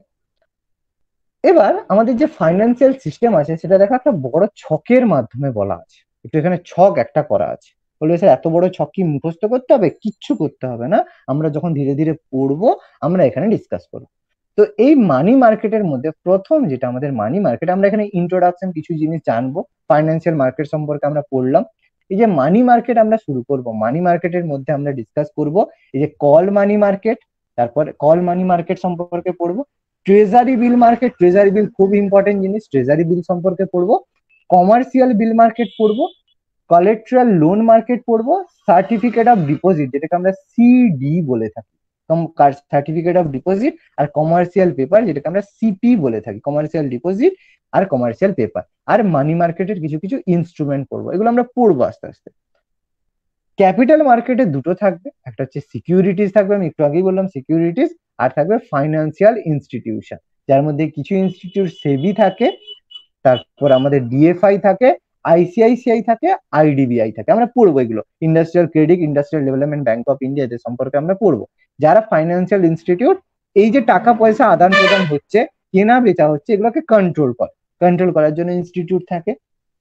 এবার আমাদের যে ফাইন্যান্সিয়াল সিস্টেম আছে সেটা দেখো একটা বড় ছকের মাধ্যমে বলা আছে। একটু এখানে ছক একটা করা আছে। বলবে স্যার এত বড় ছক কি মুখস্থ করতে হবে? কিচ্ছু করতে হবে না, আমরা যখন ধীরে ধীরে পড়বো আমরা এখানে ডিসকাস করবো। তো এই মানি মার্কেটের মধ্যে প্রথম যেটা আমাদের মানি মার্কেট, আমরা এখানে ইন্ট্রোডাকশন কিছু জিনিস জানবো, ফাইন্যান্সিয়াল মার্কেট সম্পর্কে আমরা পড়লাম। এই যে মানি মার্কেট আমরা শুরু করব, মানি মার্কেটের মধ্যে আমরা ডিসকাস করব এই যে কল মানি মার্কেট, তারপর কল মানি মার্কেট সম্পর্কে পড়বো, treasury bill market, treasury bill খুব ইম্পর্টেন্ট জিনিস, ট্রেজারি বিল সম্পর্কে পড়বো, কমার্শিয়াল বিল মার্কেট পড়বো, কোলাটেরাল লোন মার্কেট পড়বো, সার্টিফিকেট অফ ডিপোজিট যেটাকে আমরা সিডি বলে থাকি, সার্টিফিকেট অফ ডিপোজিট, আর কমার্শিয়াল পেপার যেটাকে আমরা সিপি বলে থাকি, কমার্শিয়াল ডিপোজিট আর কমার্শিয়াল পেপার, আর মানি মার্কেটের কিছু কিছু ইনস্ট্রুমেন্ট পড়বো, এগুলো আমরা পড়বো আস্তে আস্তে। ক্যাপিটাল মার্কেটে দুটো থাকবে, একটা হচ্ছে সিকিউরিটিজ থাকবে, আমি একটু আগেই বললাম সিকিউরিটিজ, আর থাকবে ফাইন্যান্সিয়াল ইনস্টিটিউশন, যার মধ্যে কিছু ইনস্টিটিউট সেবি থাকে, তারপর আমাদের ডিএফআই থাকে, আইসিআইসিআই থাকে, আইডিবিআই থাকে, আমরা পড়বো এগুলো। Industrial credit, industrial development bank of India, এদের সম্পর্কে আমরা পড়বো। যারা ফাইন্যান্সিয়াল ইনস্টিটিউট, এই যে টাকা পয়সা আদান প্রদান হচ্ছে, কেনা বেচা হচ্ছে, এগুলোকে কন্ট্রোল করে, কন্ট্রোল করার জন্য ইনস্টিটিউট থাকে।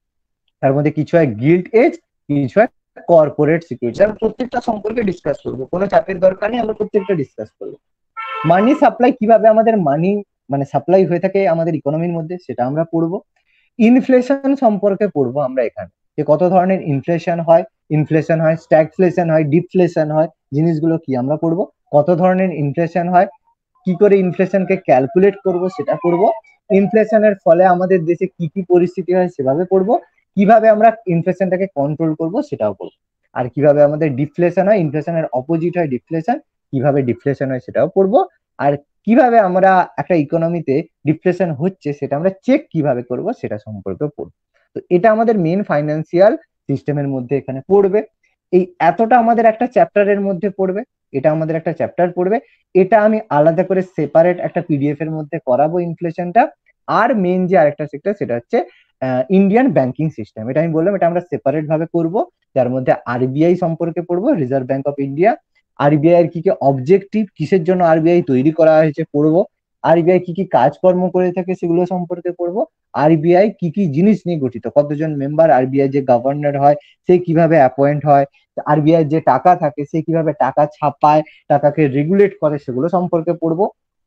তার মধ্যে কিছু হয় গিল্ড এজ, কিছু হয় কর্পোরেট সিকিউরিটি, আমরা প্রত্যেকটা সম্পর্কে ডিসকাস করবো, কোনো চাপের দরকার নেই, আমরা প্রত্যেকটা ডিসকাস করবো। মানি সাপ্লাই, কিভাবে আমাদের মানি মানে সাপ্লাই হয়ে থাকে আমাদের ইকোনমির মধ্যে, সেটা আমরা পড়বো। ইনফ্লেশন সম্পর্কে পড়বো আমরা এখানে, যে কত ধরনের ইনফ্লেশন হয়, ইনফ্লেশন হয়, স্ট্যাগফ্লেশন হয়, ডিফ্লেশন হয়, জিনিসগুলো কি আমরা পড়বো। কত ধরনের ইনফ্লেশন হয়, কি করে ইনফ্লেশনকে ক্যালকুলেট করব সেটা পড়বো। ইনফ্লেশনের ফলে আমাদের দেশে কি কি পরিস্থিতি হয় সেভাবে পড়বো। কিভাবে আমরা ইনফ্লেশনটাকে কন্ট্রোল করব সেটাও পড়বো। আর কিভাবে আমাদের ডিফ্লেশন হয়, ইনফ্লেশনের অপোজিট হয় ডিফ্লেশন, কিভাবে ডিফ্লেশন হয় সেটাও পড়বো। আর কিভাবে আমরা একটা ইকোনমিতে ডিফ্লেশন হচ্ছে সেটা আমরা চেক কিভাবে করব সেটা সম্পর্কে পড়বো। তো এটা আমাদের মেন ফাইন্যান্সিয়াল সিস্টেমের মধ্যে এখানে পড়বে। এই এতটা আমাদের একটা চ্যাপ্টারের মধ্যে পড়বে, এটা আমাদের একটা চ্যাপ্টার পড়বে। এটা আমি আলাদা করে সেপারেট একটা পিডিএফ এর মধ্যে করাবো ইনফ্লেশনটা। আর মেন যে আরেকটা সেক্টর সেটা হচ্ছে ইন্ডিয়ান ব্যাংকিং সিস্টেম, এটা আমি বললাম, এটা আমরা সেপারেট ভাবে করবো, যার মধ্যে আরবিআই সম্পর্কে পড়বো, Reserve Bank of India, RBI এর কি কি অবজেক্টিভ, কিসের জন্য আরবিআই তৈরি করা হয়েছে পড়বো, আরবিআই কি কি কাজকর্ম করে থাকে সেগুলো সম্পর্কে পড়বো, আরবিআই কি কি জিনিস নিয়ে গঠিত, কতজন মেম্বার, আরবিআই যে গভর্নর হয় সে কিভাবে অ্যাপয়েন্ট হয়, আরবিআই যে টাকা থাকে সে কিভাবে টাকা ছাপায়, টাকাকে রেগুলেট করে, সেগুলো সম্পর্কে পড়বো।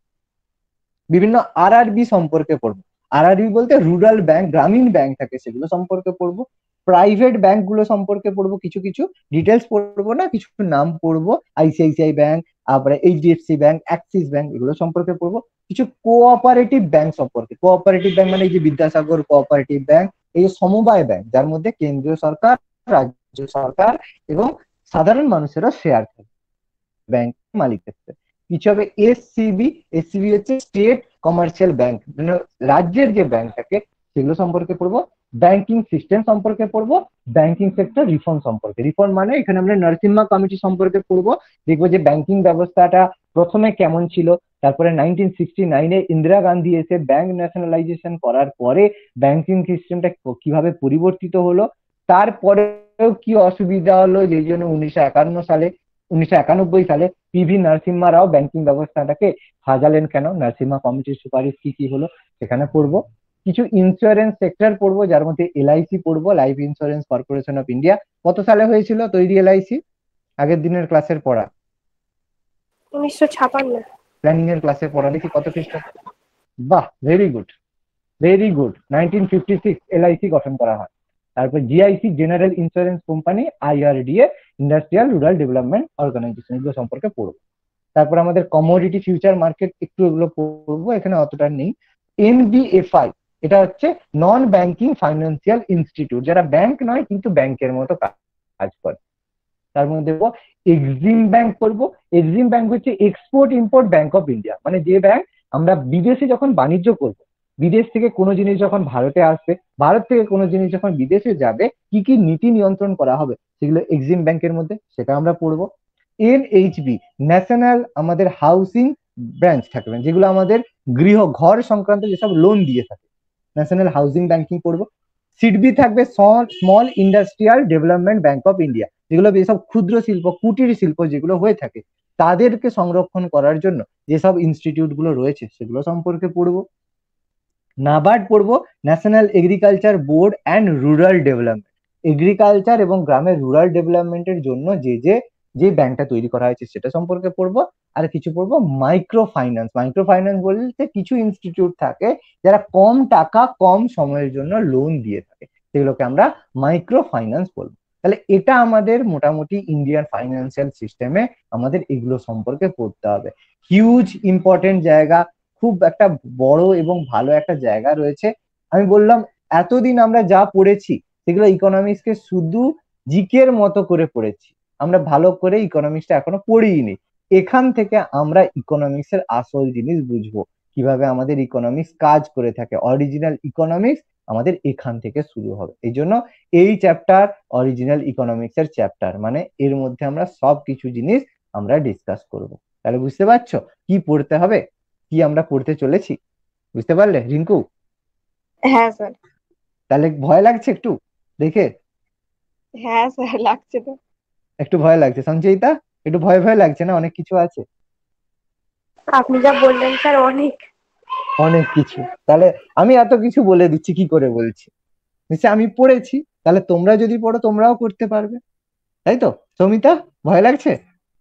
বিভিন্ন আরআরবি সম্পর্কে পড়বো, আরআরবি বলতে রুরাল ব্যাংক, গ্রামীণ ব্যাংক থাকে, সেগুলো সম্পর্কে পড়বো। প্রাইভেট ব্যাংক গুলো সম্পর্কে পড়বো, কিছু কিছু ডিটেলস পড়বো না, কিছু নাম পড়বো, আইসিআইসিআই ব্যাংক, তারপরে এইচডিএফসি ব্যাংক, অ্যাক্সিস ব্যাংক, এগুলো সম্পর্কে পড়বো। কিছু কোঅপারেটিভ ব্যাংক সম্পর্কে, কোঅপারেটিভ ব্যাংক মানে এই যে বিদ্যাসাগর কোঅপারেটিভ ব্যাংক, এই যে সমবায় ব্যাংক যার মধ্যে কেন্দ্রীয় সরকার, রাজ্য সরকার এবং সাধারণ মানুষেরও শেয়ার থাকে ব্যাংক মালিকত্বে। কিছু হবে এসসিবি, এসসিবি হচ্ছে স্টেট কমার্শিয়াল ব্যাংক, রাজ্যের যে ব্যাংক থাকে সেগুলো সম্পর্কে পড়বো। ব্যাংকিং সিস্টেম সম্পর্কে পড়বো, ব্যাংকিং সেক্টর রিফর্ম সম্পর্কে, রিফর্ম মানে এখানে আমরা নরসিম্হা কমিটি সম্পর্কে পড়বো, দেখবো যে ব্যাংকিং ব্যবস্থাটা প্রথমে কেমন ছিল, তারপরে নাইনটিন সিক্সটি নাইনে ইন্দিরা গান্ধী এসে ব্যাংক ন্যাশনালাইজেশন করার পরে ব্যাংকিং সিস্টেমটা কিভাবে পরিবর্তিত হলো, তারপরেও কি অসুবিধা হলো, যেই জন্য উনিশশো একান্ন সালে উনিশশো একানব্বই সালে পিভি নরসিম্হা রাও ব্যাংকিং ব্যবস্থাটাকে সাজালেন কেন, নরসিম্হা কমিটির সুপারিশ কি কি হলো সেখানে পড়বো। কিছু ইন্স্যুরেন্স সেক্টর পড়বো, যার মধ্যে এলআইসি পড়বো, Life Insurance Corporation of India. কত সালে হয়েছিল তৈরি এলআইসি? আগের দিনের ক্লাসের পড়া, উনিশশো ছাপান্ন। প্ল্যানিং এর ক্লাসে পড়া, দেখি কত খ্রিস্টাব্দ। বাহ, very good, very good. Nineteen fifty six LIC গঠন করা হয়। তারপর GIC, General Insurance Company, IRDA, industrial rural development organisation, এগুলো সম্পর্কে পড়বো। তারপর আমাদের কমোডিটি ফিউচার মার্কেট, একটু এগুলো পড়বো, এখানে অতটা নেই। এনবিএফআই, এটা হচ্ছে নন ব্যাংকিং ফাইন্যান্সিয়াল ইনস্টিটিউট, যারা ব্যাংক নয় কিন্তু ব্যাংকের মতো কাজ করে। তার মধ্যে দেখবো এক্সিম ব্যাংক করবো। এক্সিম ব্যাংক হচ্ছে export import bank of India, মানে যে ব্যাংক আমরা বিদেশে যখন বাণিজ্য করবো, বিদেশ থেকে কোনো জিনিস যখন ভারতে আসবে, ভারত থেকে কোনো জিনিস যখন বিদেশে যাবে, কি কি নীতি নিয়ন্ত্রণ করা হবে সেগুলো এক্সিম ব্যাংকের মধ্যে, সেটা আমরা পড়বো। এনএইচবি, ন্যাশনাল আমাদের হাউসিং ব্রাঞ্চ থাকবে, যেগুলো আমাদের গৃহ ঘর সংক্রান্ত যেসব লোন দিয়ে থাকে, ন্যাশনাল হাউসিং ব্যাংকিং পড়বো। সিডবি থাকবে small industrial development bank of India, যেগুলো যেসব ক্ষুদ্র শিল্প, কুটির শিল্প যেগুলো হয়ে থাকে তাদেরকে সংরক্ষণ করার জন্য যেসব ইনস্টিটিউট গুলো রয়েছে সেগুলো সম্পর্কে পড়বো। নাবার্ড পড়বো, national agriculture board and rural development, agriculture এবং গ্রামের রুরাল ডেভেলপমেন্টের জন্য যে যে যে ব্যাংকটা তৈরি করা হয়েছে সেটা সম্পর্কে পড়বো। আর কিছু পড়বো মাইক্রো ফাইন্যান্স। মাইক্রো ফাইন্যান্স বলতে কিছু ইনস্টিটিউট থাকে যারা কম টাকা কম সময়ের জন্য লোন দিয়ে থাকে, সেগুলোকে আমরা মাইক্রো ফাইন্যান্স বলবো। তাহলে এটা আমাদের মোটামুটি ইন্ডিয়ান ফাইন্যান্সিয়াল সিস্টেমে আমাদের এগুলো সম্পর্কে পড়তে হবে। হিউজ ইম্পর্টেন্ট জায়গা, খুব একটা বড় এবং ভালো একটা জায়গা রয়েছে। আমি বললাম এতদিন আমরা যা পড়েছি সেগুলো ইকোনমিক্সকে শুধু জিকের মতো করে পড়েছি, আমরা ভালো করে ইকোনমিক্সটা এখনো পড়িনি। এখান থেকে আমরা ইকোনমিক্সের আসল জিনিস বুঝবো, কিভাবে আমাদের ইকোনমিক্স কাজ করে থাকে। অরিজিনাল ইকোনমিক্স আমাদের এখান থেকে শুরু হবে। এই জন্য এই চ্যাপ্টার অরিজিনাল ইকোনমিক্স এর চ্যাপ্টার, মানে এর মধ্যে আমরা সব কিছু জিনিস আমরা ডিসকাস করব। তাহলে বুঝতে পারছো কি পড়তে হবে, কি আমরা পড়তে চলেছি? বুঝতে পারলে রিঙ্কু? হ্যাঁ স্যার। তাহলে ভয় লাগছে একটু দেখে? হ্যাঁ স্যার, লাগছে তো। একটু ভয় লাগছে সঞ্চয়িতা? একটু ভয় ভয় লাগছে না? অনেক কিছু আছে, আপনি যা বললেন স্যার অনেক। অনেক কিছু। তাহলে আমি এত কিছু বলে দিচ্ছি কি করে বলছি, নিশ্চয় আমি পড়েছি, তাহলে তোমরা যদি পড়ো তোমরাও করতে পারবে, তাই তো? সৌমিতা, ভয় লাগছে?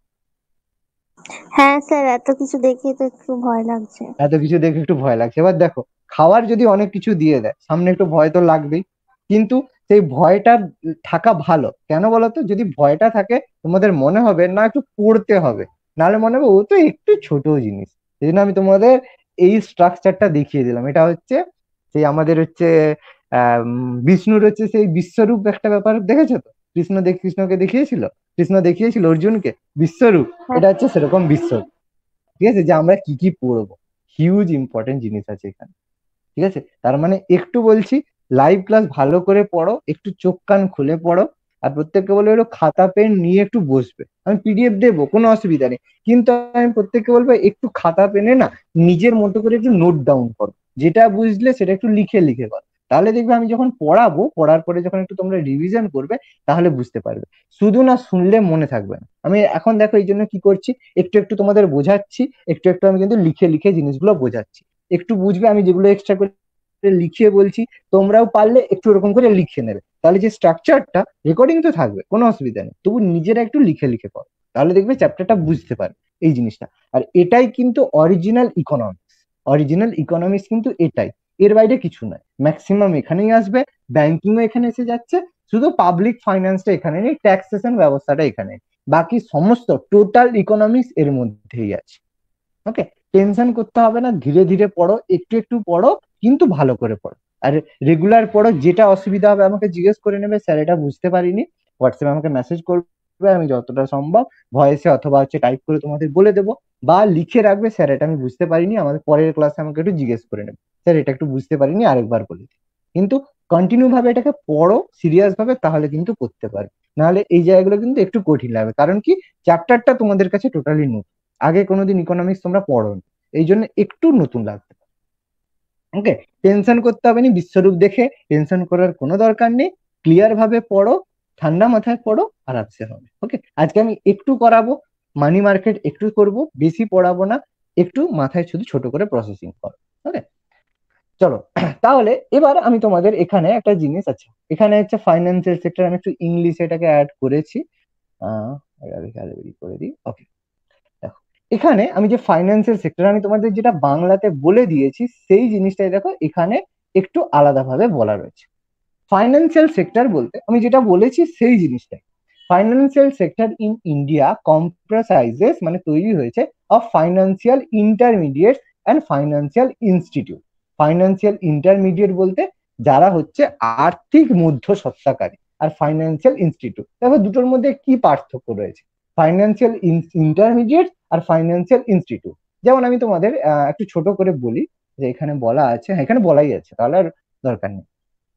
হ্যাঁ স্যার, এত কিছু দেখে তো একটু ভয় লাগছে। এত কিছু দেখে একটু ভয় লাগছে। এবার দেখো, খাওয়ার যদি অনেক কিছু দিয়ে দেয় সামনে, একটু ভয় তো লাগবেই, কিন্তু সেই ভয়টা থাকা ভালো। কেন বলতো? যদি ভয়টা থাকে তোমাদের মনে হবে না একটু পড়তে হবে, নাহলে মনে হবে ও তো একটু ছোট জিনিস। সেই জন্য আমি তোমাদের এই স্ট্রাকচারটা দেখিয়ে দিলাম। এটা হচ্ছে সেই আমাদের হচ্ছে আহ বিষ্ণুর হচ্ছে সেই বিশ্বরূপ একটা ব্যাপার, দেখেছো তো? কৃষ্ণ দেখ কৃষ্ণকে দেখিয়েছিল, কৃষ্ণ দেখিয়েছিল অর্জুনকে বিশ্বরূপ। এটা হচ্ছে সেরকম বিশ্বরূপ। ঠিক আছে, যে আমরা কি কি পড়বো, হিউজ ইম্পর্টেন্ট জিনিস আছে এখানে। ঠিক আছে, তার মানে একটু বলছি, লাইভ ক্লাস ভালো করে পড়ো, একটু চোখ কান খুলে পড়ো, আর প্রত্যেককে বলবো একটু খাতা পেন নিয়ে একটু বসবে। আমি পিডিএফ দেবো, কোনো অসুবিধা নেই, কিন্তু আমি প্রত্যেককে বলবো একটু খাতা পেনে না নিজের মতো করে একটু নোট ডাউন করো, যেটা বুঝলে সেটা একটু লিখে লিখে করো। তাহলে দেখবে আমি যখন পড়াবো, পড়ার পরে যখন একটু তোমরা রিভিশন করবে, তাহলে বুঝতে পারবে। শুধু না শুনলে মনে থাকবে না। আমি এখন দেখো এই জন্য কি করছি, একটু একটু তোমাদের বোঝাচ্ছি, একটু একটু আমি কিন্তু লিখে লিখে জিনিসগুলো বোঝাচ্ছি। একটু বুঝবে, আমি যেগুলো এক্সট্রা করে লিখিয়ে বলছি, তোমরাও পারলে একটু এরকম করে লিখে নেবে। তাহলে যে স্ট্রাকচারটা, রেকর্ডিং তো থাকবে, কোনো অসুবিধা নেই, তবু নিজেরা একটু লিখে লিখে পড়ো, তাহলে দেখবে চ্যাপ্টারটা বুঝতে পারবে এই জিনিসটা। আর এটাই কিন্তু অরিজিনাল ইকোনমিক্স। অরিজিনাল ইকোনমিক্স কিন্তু এটাই, এর বাইরে কিছু নয়। ম্যাক্সিমাম এখানেই আসবে, ব্যাংকিংও এখানে এসে যাচ্ছে, শুধু পাবলিক ফাইন্যান্সটা এখানে নেই, ট্যাক্সেশন ব্যবস্থাটা এখানে, বাকি সমস্ত টোটাল ইকোনমিক্স এর মধ্যেই আছে। ওকে, টেনশন করতে হবে না, ধীরে ধীরে পড়ো, একটু একটু পড়ো, কিন্তু ভালো করে পড়ো। আর রেগুলার পড়ো, যেটা অসুবিধা হবে আমাকে জিজ্ঞেস করে নেবে, স্যার এটা বুঝতে পারিনি, হোয়াটসঅ্যাপে আমাকে মেসেজ করবে, আমি যতটা সম্ভব ভয়েসে অথবা হচ্ছে টাইপ করে তোমাদের বলে দেবো, বা লিখে রাখবে, স্যার এটা আমি বুঝতে পারিনি, আমাদের পরের ক্লাসে আমাকে একটু জিজ্ঞেস করে নেবে, স্যার এটা একটু বুঝতে পারিনি আরেকবার বলে দিই। কিন্তু কন্টিনিউ ভাবে এটাকে পড়ো, সিরিয়াস ভাবে, তাহলে কিন্তু করতে পারবে। নাহলে এই জায়গাগুলো কিন্তু একটু কঠিন লাগবে, কারণ কি, চ্যাপ্টারটা তোমাদের কাছে টোটালি নতুন, আগে কোনোদিন ইকোনমিক্স তোমরা পড়োনি, এই জন্য একটু নতুন লাগবে। ওকে, টেনশন করতে হবে না, বিশ্বরূপ দেখে টেনশন করার কোনো দরকার নেই। ক্লিয়ার ভাবে পড়ো, ঠান্ডা মাথায় পড়ো, আরামসে হবে। ওকে, আজকে আমি একটু করাবো, মানি মার্কেট একটু করব, বেশি পড়াবো না, একটু মাথায় শুধু ছোট করে প্রসেসিং করো। ওকে, চলো। তাহলে এবার আমি তোমাদের এখানে একটা জিনিস আছে, এখানে হচ্ছে ফাইন্যান্সিয়াল সেক্টর, আমি একটু ইংলিশে এটাকে অ্যাড করেছি। আহ করে দিই। ওকে, দেখো এখানে আমি যে ফাইন্যান্সিয়াল সেক্টর আমি তোমাদের যেটা বাংলাতে বলে দিয়েছি, সেই জিনিসটাই দেখো এখানে একটু আলাদাভাবে বলা রয়েছে। ফাইন্যান্সিয়াল সেক্টর বলতে আমি যেটা বলেছি সেই জিনিসটাই। Financial sector in India comprises, মানে তৈরি হয়েছে of financial intermediate and financial institute. Financial intermediate বলতে যারা হচ্ছে আর্থিক মধ্যস্বত্বকারী, আর ফাইন্যান্সিয়াল ইনস্টিটিউট, দেখো দুটোর মধ্যে কি পার্থক্য রয়েছে। ফাইন্যান্সিয়াল ইন্টারমিডিয়েট আর ফাইন্যান্সিয়াল ইনস্টিটিউট, যেমন আমি তোমাদের একটু ছোট করে বলি, যে এখানে বলা আছে, হ্যাঁ এখানে বলাই আছে, তাহলে আর দরকার নেই।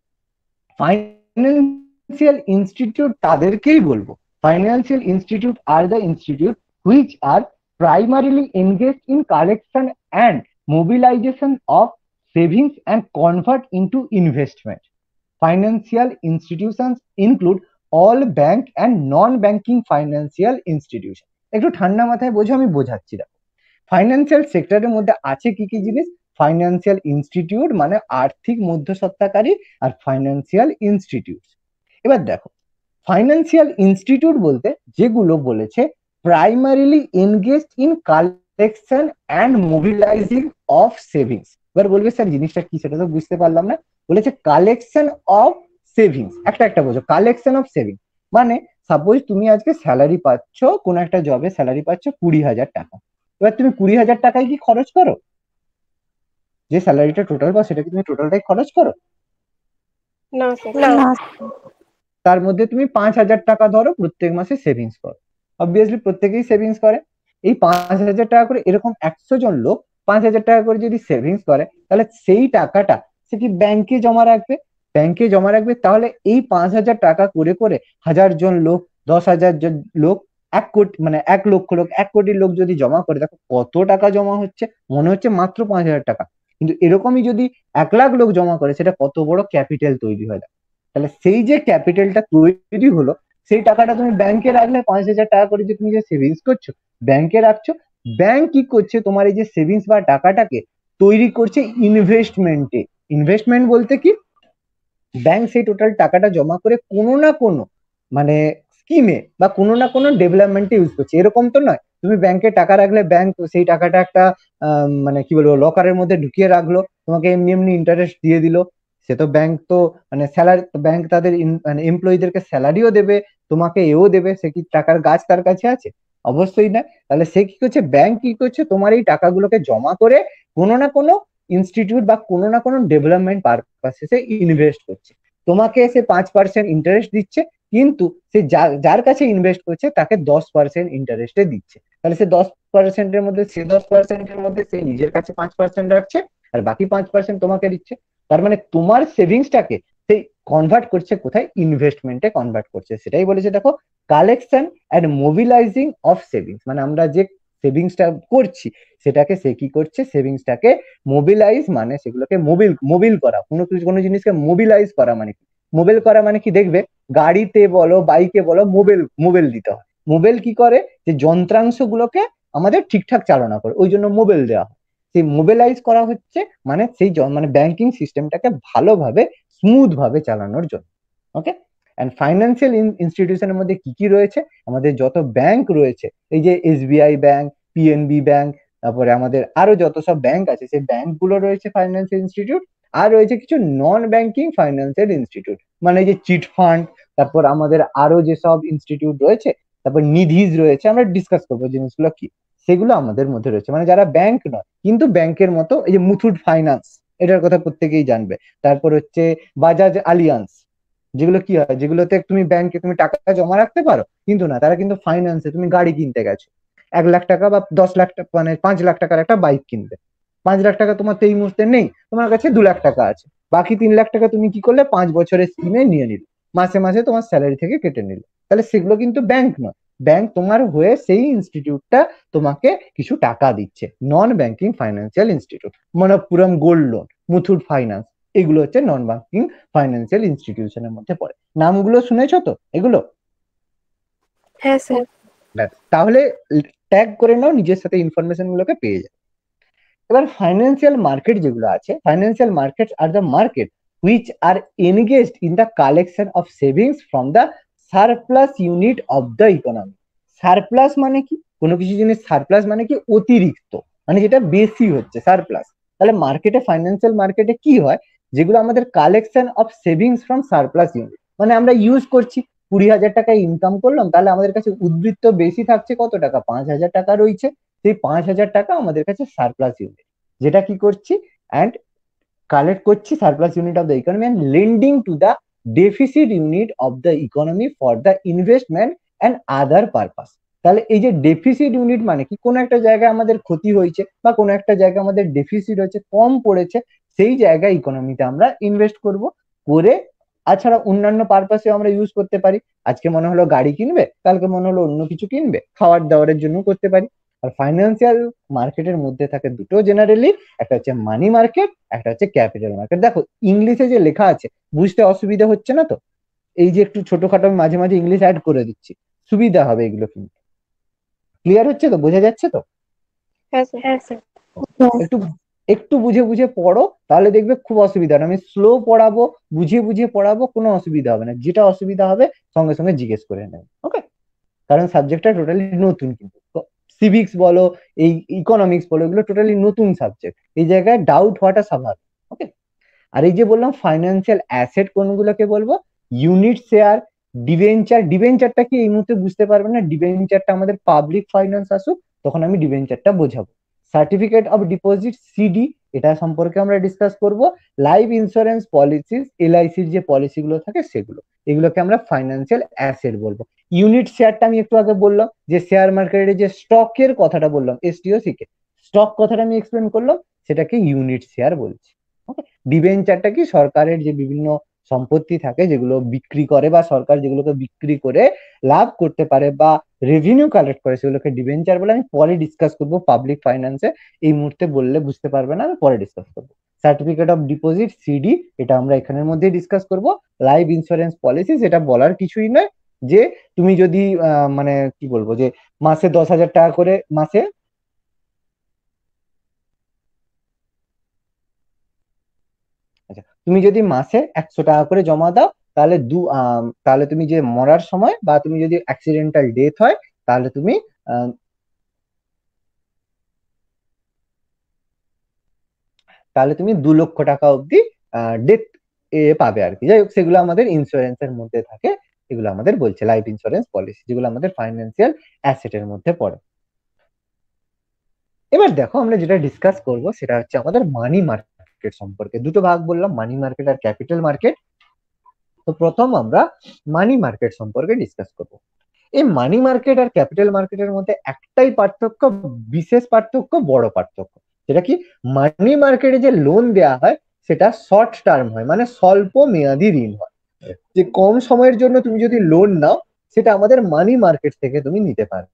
ফাইন্যান্সিয়াল ইনস্টিটিউট তাদেরকেই বলবো, ফাইন্যান্সিয়াল ইনস্টিটিউট আর the institute which are primarily engaged in collection and mobilization of savings and convert into investment. Financial institutions include all bank and non-banking financial institutions. একটু ঠান্ডা মাথায় বোঝো, আমি বোঝাচ্ছি। দেখো ফাইন্যান্সিয়াল সেক্টরের মধ্যে আছে কি কি জিনিস। ফাইন্যান্সিয়াল ইনস্টিটিউট মানে আর্থিক মধ্যস্বত্বকারী, আর ফাইন্যান্সিয়াল ইনস্টিটিউট। এবার দেখো, ফাইন্যান্সিয়াল ইনস্টিটিউট বলতে যেগুলো বলেছে primarily engaged in collection and mobilising of savings. এবার বলবে স্যার জিনিসটা কি, সেটা তো বুঝতে পারলাম না। বলেছে কালেকশন অফ সেভিংস, একটা একটা বোঝো, কালেকশন অফ সেভিংস মানে সাপোজ তুমি আজকে স্যালারি পাচ্ছ, কোন একটা জবে স্যালারি পাচ্ছ কুড়ি হাজার টাকা। এবার তুমি কুড়ি হাজার টাকায় কি খরচ করো? যে স্যালারিটা টোটাল পাও সেটা কি তুমি টোটালটাই খরচ করো? না স্যার। না তার মধ্যে তুমি পাঁচ হাজার টাকা ধরো প্রত্যেক মাসে সেভিংস করো। অবভিয়াসলি প্রত্যেকেই সেভিংস করে। এই পাঁচ হাজার টাকা করে এরকম একশো জন লোক পাঁচ হাজার টাকা করে যদি সেভিংস করে, তাহলে সেই টাকাটা সে কি ব্যাংকে জমা রাখবে? ব্যাংকে জমা রাখবে। তাহলে এই পাঁচ হাজার টাকা করে করে হাজার জন লোক, দশ হাজার জন লোক, এক কোটি মানে এক লক্ষ লোক, এক কোটি লোক যদি জমা করে, দেখো কত টাকা জমা হচ্ছে। মনে হচ্ছে মাত্র পাঁচ হাজার টাকা, কিন্তু এরকমই যদি এক লাখ লোক জমা করে, সেটা কত বড় ক্যাপিটাল তৈরি হয়। তাহলে সেই যে ক্যাপিটালটা তৈরি হলো, সেই টাকাটা তুমি ব্যাংকে রাখলে, পাঁচ হাজার টাকা করে যে তুমি যে সেভিংস করছো ব্যাংকে রাখছো, ব্যাংক কি করছে তোমার এই যে সেভিংস বা টাকাটাকে তৈরি করছে ইনভেস্টমেন্টে। ইনভেস্টমেন্ট বলতে কি, ব্যাংক সেই টোটাল টাকাটা জমা করে কোনো না কোনো মানে স্কিমে বা কোনো না কোনো ডেভেলপমেন্টে ইউজ করছে। এরকম তো নয় তুমি ব্যাংকে টাকা রাখলে ব্যাংক সেই টাকাটা একটা মানে কি বলবো লকারের মধ্যে ঢুকিয়ে রাখলো, তোমাকে এমনি এমনি ইন্টারেস্ট দিয়ে দিল। সে তো ব্যাংক তো মানে স্যালারি, ব্যাংক তাদের মানে এমপ্লয়ীদেরকে স্যালারিও দেবে, তোমাকে এও দেবে। সে কি টাকার গাছ তার কাছে আছে? অবশ্যই না। তাহলে সে কি করছে, ব্যাংক কি করছে, তোমার এই টাকাগুলোকে জমা করে কোনো না কোনো ইনস্টিটিউট বা কোনো না কোনো ডেভেলপমেন্ট পারপাসে সে ইনভেস্ট করছে। তোমাকে সে পাঁচ পার্সেন্ট ইন্টারেস্ট দিচ্ছে, কিন্তু সে যার কাছে ইনভেস্ট করছে তাকে দশ পার্সেন্ট ইন্টারেস্টে দিচ্ছে। তাহলে সে দশ পার্সেন্টের মধ্যে সে দশ পার্সেন্টের মধ্যে সে নিজের কাছে পাঁচ পার্সেন্ট রাখছে, আর বাকি পাঁচ পার্সেন্ট তোমাকে দিচ্ছে। তার মানে তোমার সেভিংসটাকে সেই কনভার্ট করছে কোথায়? ইনভেস্টমেন্টে কনভার্ট করছে। সেটাই বলেছে দেখো, collection and mobilising of savings. মানে আমরা যে সেভিংসটা করছি সেটাকে সে কি করছে, সেভিংসটাকে মোবিলাইজ মানে সেগুলোকে মোবিল মোবিল করা, কোনো কিছু কোনো জিনিসকে মোবিলাইজ করা মানে কি? মোবিল করা মানে কি, দেখবে গাড়িতে বলো বাইকে বলো মোবিল মোবিল দিতে হয়। মোবিল কি করে, যে যন্ত্রাংশ গুলোকে আমাদের ঠিকঠাক চালনা করে, ওই জন্য মোবিল দেওয়া হয়। সেই মোবিলাইজ করা হচ্ছে মানে সেই মানে ব্যাংকিং সিস্টেমটাকে ভালোভাবে স্মুথ ভাবে চালানোর জন্য। ওকে। অ্যান্ড ফাইন্যান্সিয়াল ইনস্টিটিউশনের মধ্যে কি কি রয়েছে, আমাদের যত ব্যাংক রয়েছে, এই যে এসবিআই ব্যাংক, পিএনবি ব্যাংক, তারপরে আমাদের আরো যত সব ব্যাংক আছে, সেই ব্যাংক গুলো রয়েছে ফাইন্যান্সিয়াল ইনস্টিটিউট। আর রয়েছে কিছু নন ব্যাংকিং ফাইন্যান্সিয়াল ইনস্টিটিউট, মানে যে চিট ফান্ড, তারপর আমাদের আরো যেসব ইনস্টিটিউট রয়েছে, তারপর নিধিজ রয়েছে, আমরা ডিসকাস করবো জিনিসগুলো কি। সেগুলো আমাদের মধ্যে রয়েছে, মানে যারা ব্যাংক নয় কিন্তু ব্যাংকের মতো, এই যে মুথুট ফাইন্যান্স, এটার কথা প্রত্যেকেই জানবে। তারপর হচ্ছে বাজাজ আলিয়ান্স, যেগুলো কি হয়, যেগুলোতে তুমি ব্যাংকে তুমি টাকা জমা রাখতে পারো, কিন্তু না, তারা কিন্তু ফাইন্যান্সে, তুমি গাড়ি কিনতে গেছো এক লাখ টাকা বা দশ লাখ টাকা মানে পাঁচ লাখ টাকার একটা বাইক কিনবে, পাঁচ লাখ টাকা তোমার তো এই মুহূর্তে নেই, তোমার কাছে দু লাখ টাকা আছে, বাকি তিন লাখ টাকা তুমি কি করলে, পাঁচ বছরের স্কিমে নিয়ে নিলে, মাসে মাসে তোমার স্যালারি থেকে কেটে নিলে। তাহলে সেগুলো কিন্তু ব্যাংক নয়, ব্যাংক তোমার হয়ে সেই ইনস্টিটিউটটা তোমাকে কিছু টাকা দিচ্ছে। Non banking financial institute, Manappuram gold loan, Muthoot finance, এগুলো হচ্ছে নন ব্যাংকিং ফাইন্যান্সিয়াল ইনস্টিটিউশনের মধ্যে পড়ে। নামগুলো শুনেছো তো এগুলো? হ্যাঁ স্যার। তাহলে ট্যাগ করে নাও, নিজের সাথে ইনফরমেশন গুলোকে পেয়ে যাবে। এবার ফাইন্যান্সিয়াল মার্কেট যেগুলো আছে, ফাইন্যান্সিয়াল মার্কেট আর the market which are engaged in the collection of savings from the surplus unit of the economy. Surplus মানে কি, কোনো কিছু জিনিস সারপ্লাস মানে কি, অতিরিক্ত, মানে যেটা বেশি হচ্ছে, সারপ্লাস। তাহলে মার্কেটে, ফাইন্যান্সিয়াল মার্কেটে কি হয়, যেগুলো আমাদের collection of savings from surplus unit, মানে আমরা ইউজ করছি, কুড়ি হাজার টাকা ইনকাম করলাম, তাহলে আমাদের কাছে উদ্বৃত্ত বেশি থাকছে কত টাকা, পাঁচ হাজার টাকা রয়েছে, সেই পাঁচ হাজার টাকা আমাদের কাছে সারপ্লাস ইউনিট, যেটা কি করছি, অ্যান্ড কালেক্ট করছি surplus unit of the economy and lending to the deficit unit of the economy for the investment and other purpose. তাহলে এই যে ডেফিসিট ইউনিট মানে কি, কোনো একটা জায়গায় আমাদের ক্ষতি হয়েছে বা কোনো একটা জায়গায় আমাদের ডেফিসিট হয়েছে, কম পড়েছে, সেই জায়গায় ইকোনমিতে আমরা ইনভেস্ট করব, করে তাছাড়া অন্যান্য পারপাসে আমরা ইউজ করতে পারি। আজকে মনে হলো গাড়ি কিনবে, কালকে মনে হলো অন্য কিছু কিনবে, খাওয়ার দাওয়ারের জন্য করতে পারি। আর ফাইন্যান্সিয়াল মার্কেটের মধ্যে থাকে দুটো জেনারেলি, একটা হচ্ছে মানি মার্কেট, একটা হচ্ছে ক্যাপিটাল মার্কেট। দেখো ইংলিশে যে লেখা আছে বুঝতে অসুবিধা হচ্ছে না তো? এই যে একটু ছোটখাটো মাঝে মাঝে ইংলিশ অ্যাড করে দিচ্ছি, সুবিধা হবে এগুলো কিন্তু। ক্লিয়ার হচ্ছে তো, বোঝা যাচ্ছে তো? হ্যাঁ স্যার। হ্যাঁ স্যার। একটু একটু বুঝে বুঝে পড়ো, তাহলে দেখবে খুব অসুবিধা হবে। আমি স্লো পড়াবো, বুঝিয়ে বুঝিয়ে পড়াবো, কোনো অসুবিধা হবে না। যেটা অসুবিধা হবে সঙ্গে সঙ্গে জিজ্ঞেস করে নেবে, ওকে? কারণ সাবজেক্টটা টোটালি নতুন, কিন্তু সিভিক্স বলো, এই ইকোনমিক্স বলো, এগুলো টোটালি নতুন সাবজেক্ট, এই জায়গায় ডাউট হওয়াটা স্বাভাবিক, ওকে? আর এই যে বললাম ফাইন্যান্সিয়াল অ্যাসেট কোনগুলোকে বলবো, ইউনিট শেয়ার, ডিবেঞ্চার। ডিবেঞ্চারটা কি এই মুহূর্তে বুঝতে পারবে না, ডিবেঞ্চারটা আমাদের পাবলিক ফাইন্যান্স আসুক তখন আমি ডিবেঞ্চারটা বোঝাবো। সার্টিফিকেট অফ ডিপোজিট সিডি, এটা সম্পর্কে আমরা ডিসকাস করব। লাইফ ইন্স্যুরেন্স পলিসিস, এলআইসির যে পলিসিগুলো থাকে সেগুলো, এগুলোকে আমরা ফাইন্যান্সিয়াল অ্যাসেট বলবো। ইউনিট শেয়ারটা আমি একটু আগে বললাম, যে শেয়ার মার্কেটে যে স্টকের কথাটা বললাম, এসটিওসিকে স্টক কথাটা আমি এক্সপ্লেন করলাম, সেটাকে ইউনিট শেয়ার বলছি। ওকে, ডিবেঞ্চারটা কি, সরকারের যে বিভিন্ন সম্পত্তি থাকে যেগুলো বিক্রি করে, বা সরকার যেগুলোকে বিক্রি করে লাভ করতে পারে বা রেভিনিউ কালেক্ট করে, সেগুলোকে ডিবেঞ্চার বলে। আমি পরে ডিসকাস করবো পাবলিক ফাইন্যান্সে, এই মুহূর্তে বললে বুঝতে পারবে না, আমি পরে ডিসকাস করবো। সার্টিফিকেট অফ ডিপোজিট সিডি, এটা আমরা এখানের মধ্যে ডিসকাস করব। লাইফ ইন্স্যুরেন্স পলিসি, যেটা বলার কিছুই নয়, যে তুমি যদি আহ, মানে কি বলবো, যে মাসে দশ হাজার টাকা করে মাসে আচ্ছা তুমি যদি মাসে একশো টাকা করে জমা দাও, তাহলে দু আম, তাহলে তুমি যে মরার সময়, বা তুমি যদি অ্যাক্সিডেন্টাল ডেথ হয়, তাহলে তুমি আম, তাহলে তুমি দু লক্ষ টাকা অব্দি ডেথ এ পাবে আর কি। যাই হোক, সেগুলো আমাদের ইন্স্যুরেন্সের মধ্যে থাকে, এগুলো আমাদের বলছে লাইফ ইন্স্যুরেন্স পলিসি, যেগুলো আমাদের ফাইন্যান্সিয়াল অ্যাসেটের মধ্যে পড়ে। এবার দেখো, আমরা যেটা ডিসকাস করব সেটা হচ্ছে আমাদের মানি মার্কেট সম্পর্কে। দুটো ভাগ বললাম, মানি মার্কেট আর ক্যাপিটাল মার্কেট। তো প্রথম আমরা মানি মার্কেট সম্পর্কে ডিসকাস করব। এই মানি মার্কেট আর ক্যাপিটাল মার্কেটের মধ্যে একটাই পার্থক্য, বিশেষ পার্থক্য, বড় পার্থক্য। যেটা কি, মানি মার্কেটে যে লোন দেওয়া হয় সেটা শর্ট টার্ম হয়, মানে স্বল্প মেয়াদী ঋণ হয়। যে কম সময়ের জন্য তুমি যদি লোন নাও, সেটা আমাদের মানি মার্কেট থেকে তুমি নিতে পারবে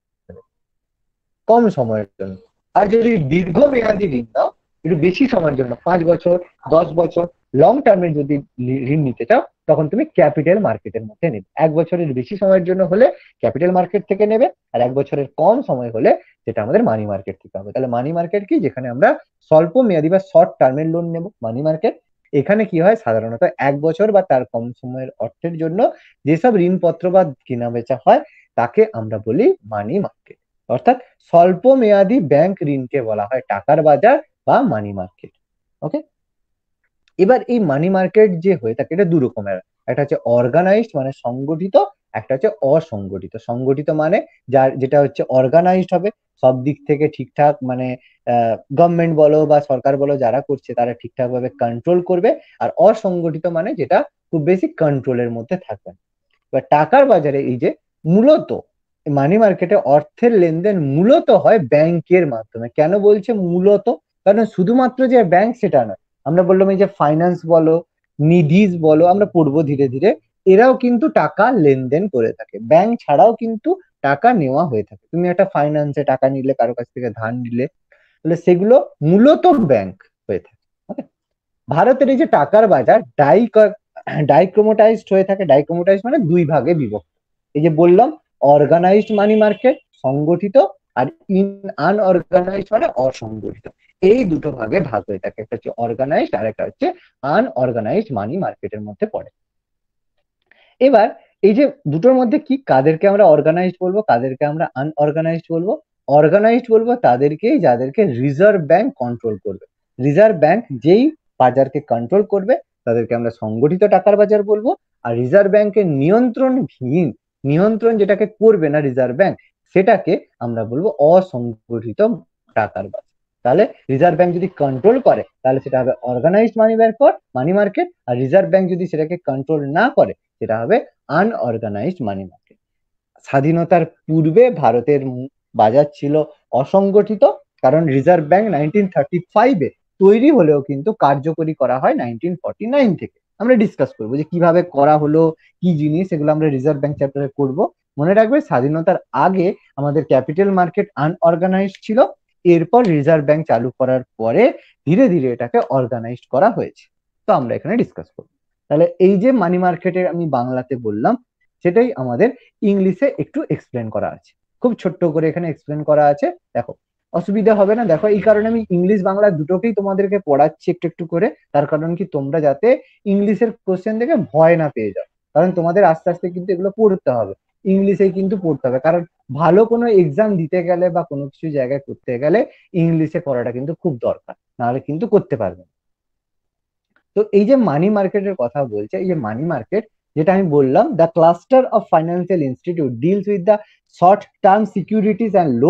কম সময়ের জন্য। আর যদি দীর্ঘ মেয়াদী ঋণ নাও, একটু বেশি সময়ের জন্য, পাঁচ বছর দশ বছর লং টার্মের যদি ঋণ নিতে চাও, তখন তুমি ক্যাপিটাল মার্কেটের মধ্যে নেবে। এক বছরের বেশি সময়ের জন্য হলে ক্যাপিটাল মার্কেট থেকে নেবে, আর এক বছরের কম সময় হলে সেটা আমাদের মানি মার্কেট থেকে হবে। তাহলে মানি মার্কেট কি, যেখানে আমরা স্বল্প মেয়াদী বা শর্ট টার্মের লোন নেব, মানি মার্কেট। এখানে কি হয়, সাধারণত এক বছর বা তার কম সময়ের অর্থের জন্য যেসব ঋণপত্র বা কেনা বেচা হয়, তাকে আমরা বলি মানি মার্কেট। অর্থাৎ স্বল্প মেয়াদী ব্যাংক ঋণকে বলা হয় টাকার বাজার বা মানি মার্কেট। ওকে, এবার এই মানি মার্কেট যে হয়ে থাকে, এটা দু রকমের। একটা হচ্ছে অর্গানাইজড মানে সংগঠিত, একটা হচ্ছে অসংগঠিত। সংগঠিত মানে যার যেটা হচ্ছে অর্গানাইজড হবে, সব দিক থেকে ঠিকঠাক, মানে গভর্নমেন্ট বলো বা সরকার বলো যারা করছে তারা ঠিকঠাক ভাবে কন্ট্রোল করবে। আর অসংগঠিত মানে যেটা খুব বেশি কন্ট্রোলের মধ্যে থাকবে। এবার টাকার বাজারে এই যে মূলত মানি মার্কেটে অর্থের লেনদেন মূলত হয় ব্যাংকের মাধ্যমে। কেন বলছে মূলত? কারণ শুধুমাত্র যে ব্যাংক সেটা নয়, আমরা বললাম এই যে ফাইন্যান্স বলো, নিধিস বলো, আমরা পড়বো ধীরে ধীরে, এরাও কিন্তু টাকা লেনদেন করে থাকে। ব্যাংক ছাড়াও কিন্তু টাকা নেওয়া হয়ে থাকে। তুমি একটা ফাইন্যান্সে টাকা নিলে, কারো কাছ থেকে ধার নিলে, তাহলে সেগুলো মূলত ব্যাংক হয়ে থাকে। ওকে, ভারতের এই যে টাকার বাজার ডাই ডাইক্রোমোটাইজড হয়ে থাকে। ডাইক্রোমোটাইজড মানে দুই ভাগে বিভক্ত। এই যে বললাম, অর্গানাইজড মানি মার্কেট সংগঠিত, আর ইন আনঅর্গানাইজড মানে অসংগঠিত। এই দুটো ভাগে ভাগ হয়ে থাকে, একটা হচ্ছে অর্গানাইজড আর একটা হচ্ছে আনঅর্গানাইজড মানি মার্কেটের মধ্যে পড়ে। এবার এই যে দুটোর মধ্যে কি, কাদেরকে আমরা অর্গানাইজড বলবো, কাদেরকে আমরা আনঅর্গানাইজড বলবো? অর্গানাইজড বলবো তাদেরকেই যাদেরকে রিজার্ভ ব্যাংক কন্ট্রোল করবে। রিজার্ভ ব্যাংক যেই বাজারকে কন্ট্রোল করবে তাদেরকে আমরা সংগঠিত টাকার বাজার বলবো। আর রিজার্ভ ব্যাংকের নিয়ন্ত্রণহীন, নিয়ন্ত্রণ যেটাকে করবে না রিজার্ভ ব্যাংক, সেটাকে আমরা বলবো অসংগঠিত টাকার বাজার। তাহলে রিজার্ভ ব্যাংক যদি কন্ট্রোল করে তাহলে সেটা হবে organised money market money market আর রিজার্ভ ব্যাংক যদি সেটাকে কন্ট্রোল না করে সেটা হবে আনঅর্গানাইজড মানি মার্কেট। স্বাধীনতার পূর্বে ভারতের বাজার ছিল অসংগঠিত, কারণ রিজার্ভ ব্যাংক নাইনটিন থার্টি ফাইভে তৈরি হলেও কিন্তু কার্যকরী করা হয় নাইনটিন ফর্টি নাইন থেকে। আমরা ডিসকাস করবো যে কিভাবে করা হলো, কি জিনিস, এগুলো আমরা রিজার্ভ ব্যাংক চ্যাপ্টারে করবো। মনে রাখবে, স্বাধীনতার আগে আমাদের ক্যাপিটাল মার্কেট আনঅর্গানাইজড ছিল, এরপর রিজার্ভ ব্যাংক চালু করার পরে ধীরে ধীরে এটাকে অর্গানাইজড করা হয়েছে। তো আমরা এখানে ডিসকাস করবো। তাহলে এই যে মানি মার্কেটের আমি বাংলাতে বললাম, সেটাই আমাদের ইংলিশে একটু এক্সপ্লেন করা আছে, খুব ছোট্ট করে এখানে এক্সপ্লেন করা আছে। দেখো, অসুবিধা হবে না। দেখো, এই কারণে আমি ইংলিশ বাংলা দুটোকেই তোমাদেরকে পড়াচ্ছি একটু একটু করে, তার কারণ কি, তোমরা যাতে ইংলিশের কোশ্চেন দেখে ভয় না পেয়ে যাও। কারণ তোমাদের আস্তে আস্তে কিন্তু এগুলো পড়তে হবে, ইংলিশেই কিন্তু পড়তে হবে। কারণ ভালো কোনো এক্সাম দিতে গেলে বা কোনো কিছু জায়গায় করতে গেলে ইংলিশে পড়াটা কিন্তু খুব দরকার, নাহলে কিন্তু করতে পারবে না। তো এই যে মানি মার্কেটের কথা বলছে, এই যে মানি মার্কেট যেটা আমি বললাম, the cluster of financial institute deals with the short term securities and loan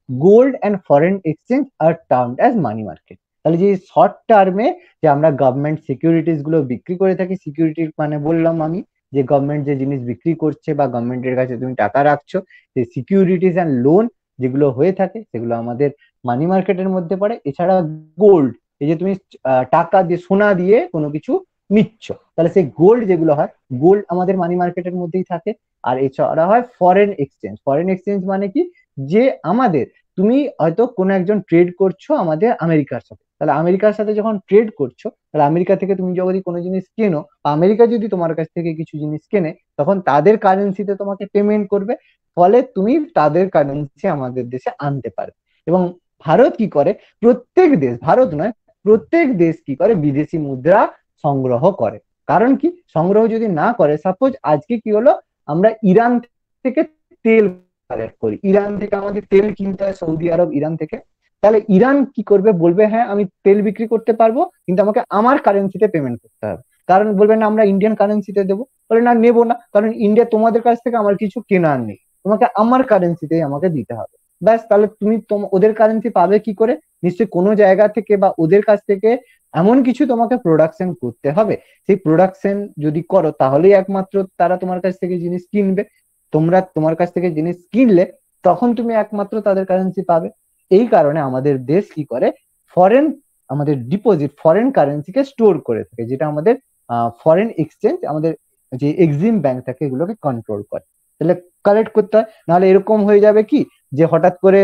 gold and foreign exchange are termed as money market. তাহলে যে শর্ট টার্মে যে আমরা গভর্নমেন্ট সিকিউরিটিস গুলো বিক্রি করে থাকি, সিকিউরিটি মানে বললাম আমি যে গভর্নমেন্ট যে জিনিস বিক্রি করছে বা গভর্নমেন্টের কাছে তুমি টাকা রাখছো, যে সিকিউরিটিস অ্যান্ড লোন যেগুলো হয়ে থাকে সেগুলো আমাদের মানি মার্কেটের মধ্যে পড়ে। এছাড়া গোল্ড, এই যে তুমি টাকা দিয়ে সোনা দিয়ে কোনো কিছু নিচ্ছ, তাহলে সেই গোল্ড যেগুলো হয়, গোল্ড আমাদের মানি মার্কেটের মধ্যেই থাকে। আর এছাড়া হয় ফরেন এক্সচেঞ্জ। ফরেন এক্সচেঞ্জ মানে কি, যে আমাদের তুমি হয়তো কোনো একজন ট্রেড করছো আমাদের আমেরিকার সাথে, তাহলে আমেরিকার সাথে যখন ট্রেড করছো, তাহলে আমেরিকা থেকে তুমি যদি কোনো জিনিস কেনো, আমেরিকা যদি তোমার কাছ থেকে কিছু জিনিস কেনে, তখন তাদের কারেন্সিতে তোমাকে পেমেন্ট করবে, ফলে তুমি তাদের কারেন্সি আমাদের দেশে আনতে পারবে। এবং ভারত কি করে, প্রত্যেক দেশ, ভারত নয় প্রত্যেক দেশ কি করে, বিদেশি মুদ্রা সংগ্রহ করে। কারণ কি, সংগ্রহ যদি না করে, সাপোজ আজকে কি হলো, আমরা ইরান থেকে তেল কালেক্ট করি, ইরান থেকে আমাদের তেল কিনতে হয়, সৌদি আরব ইরান থেকে, তাহলে ইরান কি করবে, বলবে হ্যাঁ আমি তেল বিক্রি করতে পারবো, কিন্তু আমাকে আমার কারেন্সিতে পেমেন্ট করতে হবে। কারণ বলবে না আমরা ইন্ডিয়ান কারেন্সিতে দেবো, বলে না নেবো না, কারণ ইন্ডিয়া তোমাদের কাছ থেকে আমার কিছু কেনার নেই, তোমাকে আমার কারেন্সিতেই আমাকে দিতে হবে। ব্যাস, তাহলে তুমি ওদের কারেন্সি পাবে কি করে, নিশ্চয়ই কোনো জায়গা থেকে বা ওদের কাছ থেকে এমন কিছু তোমাকে প্রোডাকশন করতে হবে। সেই প্রোডাকশন যদি করো তাহলেই একমাত্র তারা তোমার কাছ থেকে জিনিস কিনবে। তোমরা তোমার কাছ থেকে জিনিস কিনলে তখন তুমি একমাত্র তাদের কারেন্সি পাবে। এই কারণে আমাদের দেশ কি করে, ফরেন আমাদের ডিপোজিট ফরেন কারেন্সিকে স্টোর করে থাকে, যেটা আমাদের ফরেন এক্সচেঞ্জ, আমাদের যে এক্সিম ব্যাংক থাকে এগুলোকে কন্ট্রোল করে। তাহলে কালেক্ট করতে হয়, নাহলে এরকম হয়ে যাবে কি, যে হঠাৎ করে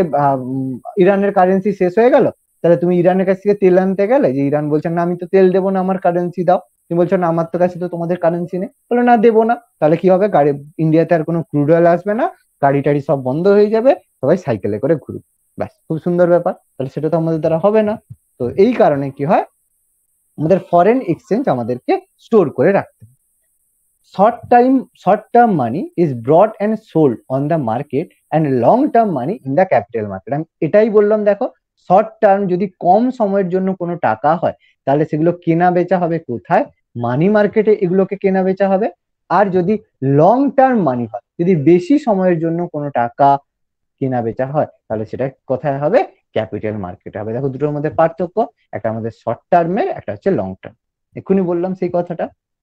ইরানের কারেন্সি শেষ হয়ে গেল, তাহলে তুমি ইরানের কাছ থেকে তেল আনতে গেলে, যে ইরান বলছে না আমি তো তেল দেবো না, আমার কারেন্সি দাও, তুমি বলছো না আমার তো কাছে তো তোমাদের কারেন্সি নেই, বলো না দেবো না, তাহলে কি হবে, গাড়ি ইন্ডিয়াতে আর কোনো ক্রুড অয়েল আসবে না, গাড়ি টাড়ি সব বন্ধ হয়ে যাবে, সবাই সাইকেলে করে ঘুরবে, ব্যাস খুব সুন্দর ব্যাপার। তাহলে সেটা তো আমাদের দ্বারা হবে না। তো এই কারণে কি হয়, আমাদের ফরেন এক্সচেঞ্জ আমাদেরকে স্টোর করে রাখতে হবে। Short time short term money is brought and sold on the market and long term money in the capital market. আমি এটাই বললাম, দেখো শর্ট টার্ম যদি কম সময়ের জন্য কোনো টাকা হয়, তাহলে সেগুলো কেনা বেচা হবে কোথায়, মানি মার্কেটে এগুলোকে কেনা বেচা হবে। আর যদি লং টার্ম মানি হয়, যদি বেশি সময়ের জন্য কোনো টাকা কেনা বেচা হয়, তাহলে সেটা কোথায় হবে, ক্যাপিটাল মার্কেটে হবে। দেখো দুটোর মধ্যে পার্থক্য, একটা আমাদের শর্ট টার্মের, একটা হচ্ছে লং টার্ম। এক্ষুনি বললাম সেই কথাটা।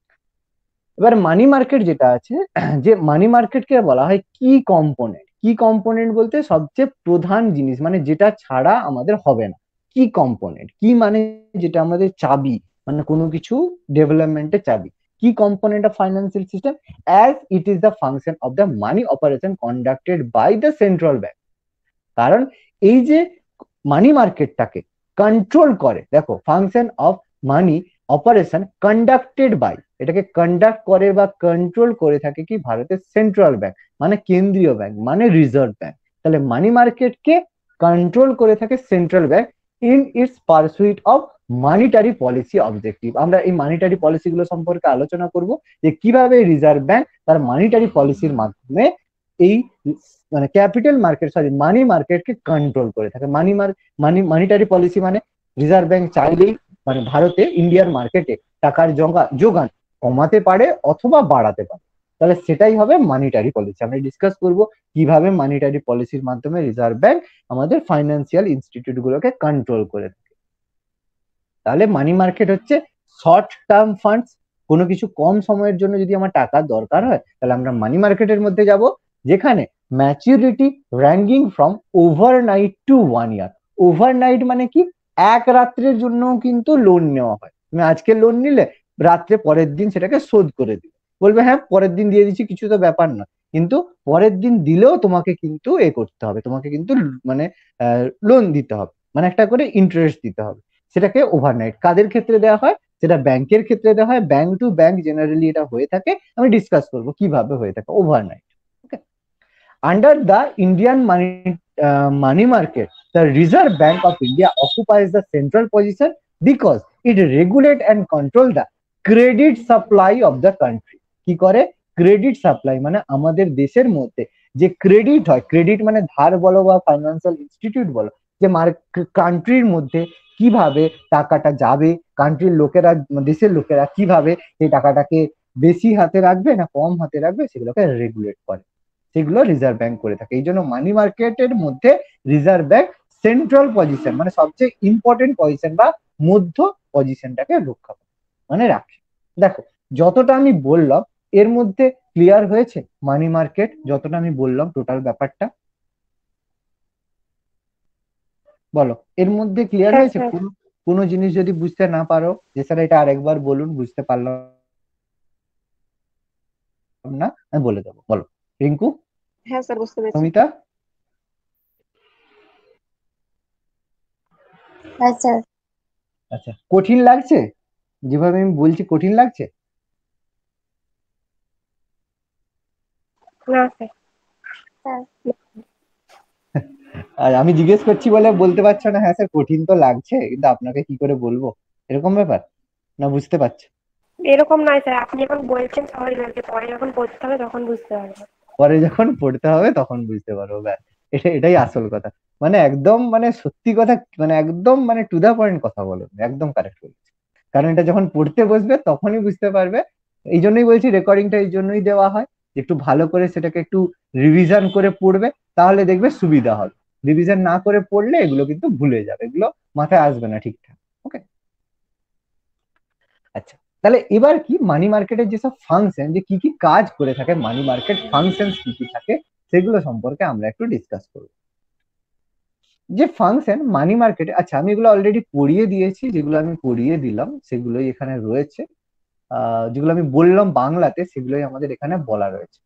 এবার মানি মার্কেট যেটা আছে, যে মানি মার্কেটকে বলা হয় কি কম্পোনেন্ট। কি কম্পোনেন্ট বলতে সবচেয়ে প্রধান জিনিস, মানে যেটা ছাড়া আমাদের হবে না। কি কম্পোনেন্ট, কি মানে যেটা আমাদের চাবি, মানে কোনো কিছু ডেভেলপমেন্টের চাবি। কি component of financial system as it is the function of the money operation conducted by the central bank. কারণ এই যে মানি মার্কেটটাকে কন্ট্রোল করে, দেখো function of money operation conducted by, এটাকে কন্ডাক্ট করে বা কন্ট্রোল করে থাকে কি, ভারতের সেন্ট্রাল ব্যাংক, মানে কেন্দ্রীয় ব্যাংক, মানে রিজার্ভ ব্যাংক। তাহলে মানি মার্কেটকে কন্ট্রোল করে থাকে central bank in its pursuit of monetary policy objective. আমরা এই মানিটারি পলিসি গুলো সম্পর্কে আলোচনা করব, যে কিভাবে রিজার্ভ ব্যাংক তার মানিটারি পলিসির মাধ্যমে এই মানে ক্যাপিটাল মার্কেট সরি মানি মার্কেটকে কন্ট্রোল করে থাকে। মানি মানি মানিটারি পলিসি মানে রিজার্ভ ব্যাংক চাইলেই মানে ভারতে ইন্ডিয়ার মার্কেটে টাকার যোগান কমাতে পারে অথবা বাড়াতে পারে, তাহলে সেটাই হবে মানিটারি পলিসি। আমরা ডিসকাস করব কিভাবে মানিটারি পলিসির মাধ্যমে রিজার্ভ ব্যাংক আমাদের ফাইন্যান্সিয়াল ইনস্টিটিউট গুলোকে কন্ট্রোল করে থাকে। তাহলে মানি মার্কেট হচ্ছে শর্ট টার্ম ফান্ডস, কোনো কিছু কম সময়ের জন্য যদি আমার টাকার দরকার হয়, তাহলে আমরা মানি মার্কেটের মধ্যে যাব, যেখানে maturity ranking from overnight to one year. Overnight মানে কি, এক রাত্রের জন্য কিন্তু লোন নেওয়া হয়। তুমি আজকে লোন নিলে, রাত্রে পরের দিন সেটাকে শোধ করে দিবে, বলবে হ্যাঁ পরের দিন দিয়ে দিচ্ছি, কিছু তো ব্যাপার না, কিন্তু পরের দিন দিলেও তোমাকে কিন্তু এ করতে হবে, তোমাকে কিন্তু মানে লোন দিতে হবে, মানে একটা করে ইন্টারেস্ট দিতে হবে। সেটাকে ওভারনাইট কাদের ক্ষেত্রে দেওয়া হয়, সেটা ব্যাংকের ক্ষেত্রে দেওয়া হয়, ব্যাংক টু ব্যাংক জেনারেলি এটা হয়ে থাকে। আমি ডিসকাস করবো কিভাবে হয়ে থাকে overnight. Okay, under the Indian money money market, the Reserve Bank of India occupies the central position because it regulate and control the credit supply of the country. কি করে, ক্রেডিট সাপ্লাই মানে আমাদের দেশের মধ্যে যে ক্রেডিট হয়, credit মানে ধার বলো বা ফাইন্যান্সিয়াল ইনস্টিটিউট বলো, যে কান্ট্রির মধ্যে কিভাবে টাকাটা যাবে, কান্ট্রির লোকেরা দেশের লোকেরা কিভাবে এই টাকাটাকে বেশি হাতে রাখবে না কম হাতে রাখবে, সেগুলোকে রেগুলেট করে। সেগুলো রিজার্ভ ব্যাংক করে থাকে। এই জন্য মানি মার্কেটের মধ্যে রিজার্ভ ব্যাংক সেন্ট্রাল পজিশন মানে সবচেয়ে ইম্পর্টেন্ট পজিশন বা মধ্য পজিশনটাকে রক্ষা করে মানে রাখে। দেখো যতটা আমি বললাম এর মধ্যে ক্লিয়ার হয়েছে মানি মার্কেট, যতটা আমি বললাম টোটাল ব্যাপারটা বলো এর মধ্যে ক্লিয়ার হ্যাঁ হয়েছে? স্যার। কোনো কোনো জিনিস যদি বুঝতে না পারো যে স্যার এটা আরেকবার বলুন বুঝতে পারলাম না, আমি বলে দেবো। বলো রিঙ্কু, হ্যাঁ স্যার বুঝতে পেরেছি। সমিতা। হ্যাঁ স্যার। আচ্ছা কঠিন লাগছে যেভাবে আমি বলছি, কঠিন লাগছে? না স্যার। স্যার আর আমি জিজ্ঞেস করছি বলে বলতে পারছো না হ্যাঁ স্যার কঠিন তো লাগছে, কিন্তু আপনাকে কি করে বলবো, এরকম ব্যাপার না? বুঝতে পারছো? এরকম নয় স্যার, আপনি যখন বলছেন সবাই লাগে, পরে যখন পড়তে হবে তখন বুঝতে পারবো। পরে যখন পড়তে হবে তখন বুঝতে পারবো, ব্যাস এটা এটাই আসল কথা। মানে একদম মানে সত্যি কথা, মানে একদম মানে টু দা পয়েন্ট কথা বলো, একদম কারেক্ট বলছো। কারণ এটা যখন পড়তে বসবে তখনই বুঝতে পারবে। এই জন্যই বলছি রেকর্ডিংটা এই জন্যই দেওয়া হয়, যে একটু ভালো করে সেটাকে একটু রিভিশন করে পড়বে, তাহলে দেখবে সুবিধা হবে। রিভিশন না করে পড়লে এগুলো কিন্তু ভুলে যাবে, এগুলো মাথায় আসবে না ঠিকঠাক। ওকে, আচ্ছা তাহলে এবার কি মানি মার্কেটের যেসব ফাংশন, যে কি কি কাজ করে থাকে মানি মার্কেট ফাংশন কি কি থাকে, সেগুলো সম্পর্কে আমরা একটু ডিসকাস করব। যে ফাংশন মানি মার্কেটে, আচ্ছা আমি এগুলো অলরেডি পড়িয়ে দিয়েছি, যেগুলো আমি পড়িয়ে দিলাম সেগুলোই এখানে রয়েছে। আহ যেগুলো আমি বললাম বাংলাতে সেগুলোই আমাদের এখানে বলা রয়েছে।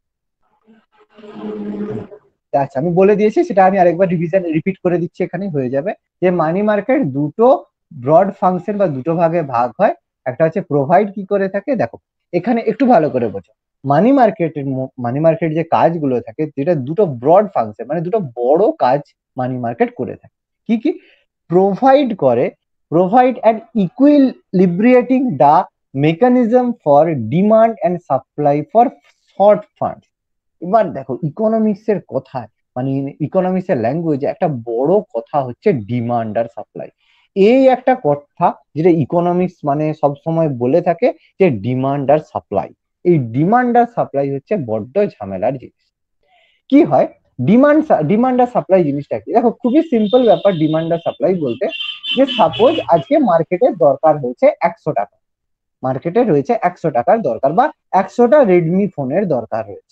আচ্ছা আমি বলে দিয়েছি, সেটা আমি আরেকবার রিভিশন রিপিট করে দিচ্ছি, এখানে হয়ে যাবে। যে মানি মার্কেট দুটো ব্রড ফাংশন বা দুটো ভাগে ভাগ হয়। একটা হচ্ছে প্রোভাইড কি করে থাকে, দেখো এখানে একটু ভালো করে বোঝো। মানি মার্কেটের মানি মার্কেট যে কাজগুলো থাকে, যেটা দুটো ব্রড ফাংশন মানে দুটো বড় কাজ মানি মার্কেট করে থাকে। কি কি? প্রোভাইড করে, provide and equilibriating the mechanism for demand and supply for short fund. এবার দেখো ইকোনমিক্স এর কথায় মানে ইকোনমিক্স এর ল্যাঙ্গুয়েজে একটা বড় কথা হচ্ছে ডিমান্ড আর সাপ্লাই। এই একটা কথা যেটা ইকোনমিক্স মানে সব সময় বলে থাকে, যে ডিমান্ড আর সাপ্লাই। এই ডিমান্ড আর সাপ্লাই হচ্ছে বড্ড ঝামেলার জিনিস। কি হয় ডিমান্ড ডিমান্ড আর সাপ্লাই জিনিসটা কি? দেখো খুবই সিম্পল ব্যাপার ডিমান্ড আর সাপ্লাই বলতে, যে সাপোজ আজকে মার্কেটের দরকার হয়েছে একশো টাকা, মার্কেটে রয়েছে একশো টাকার দরকার, বা একশোটা রেডমি ফোনের দরকার রয়েছে,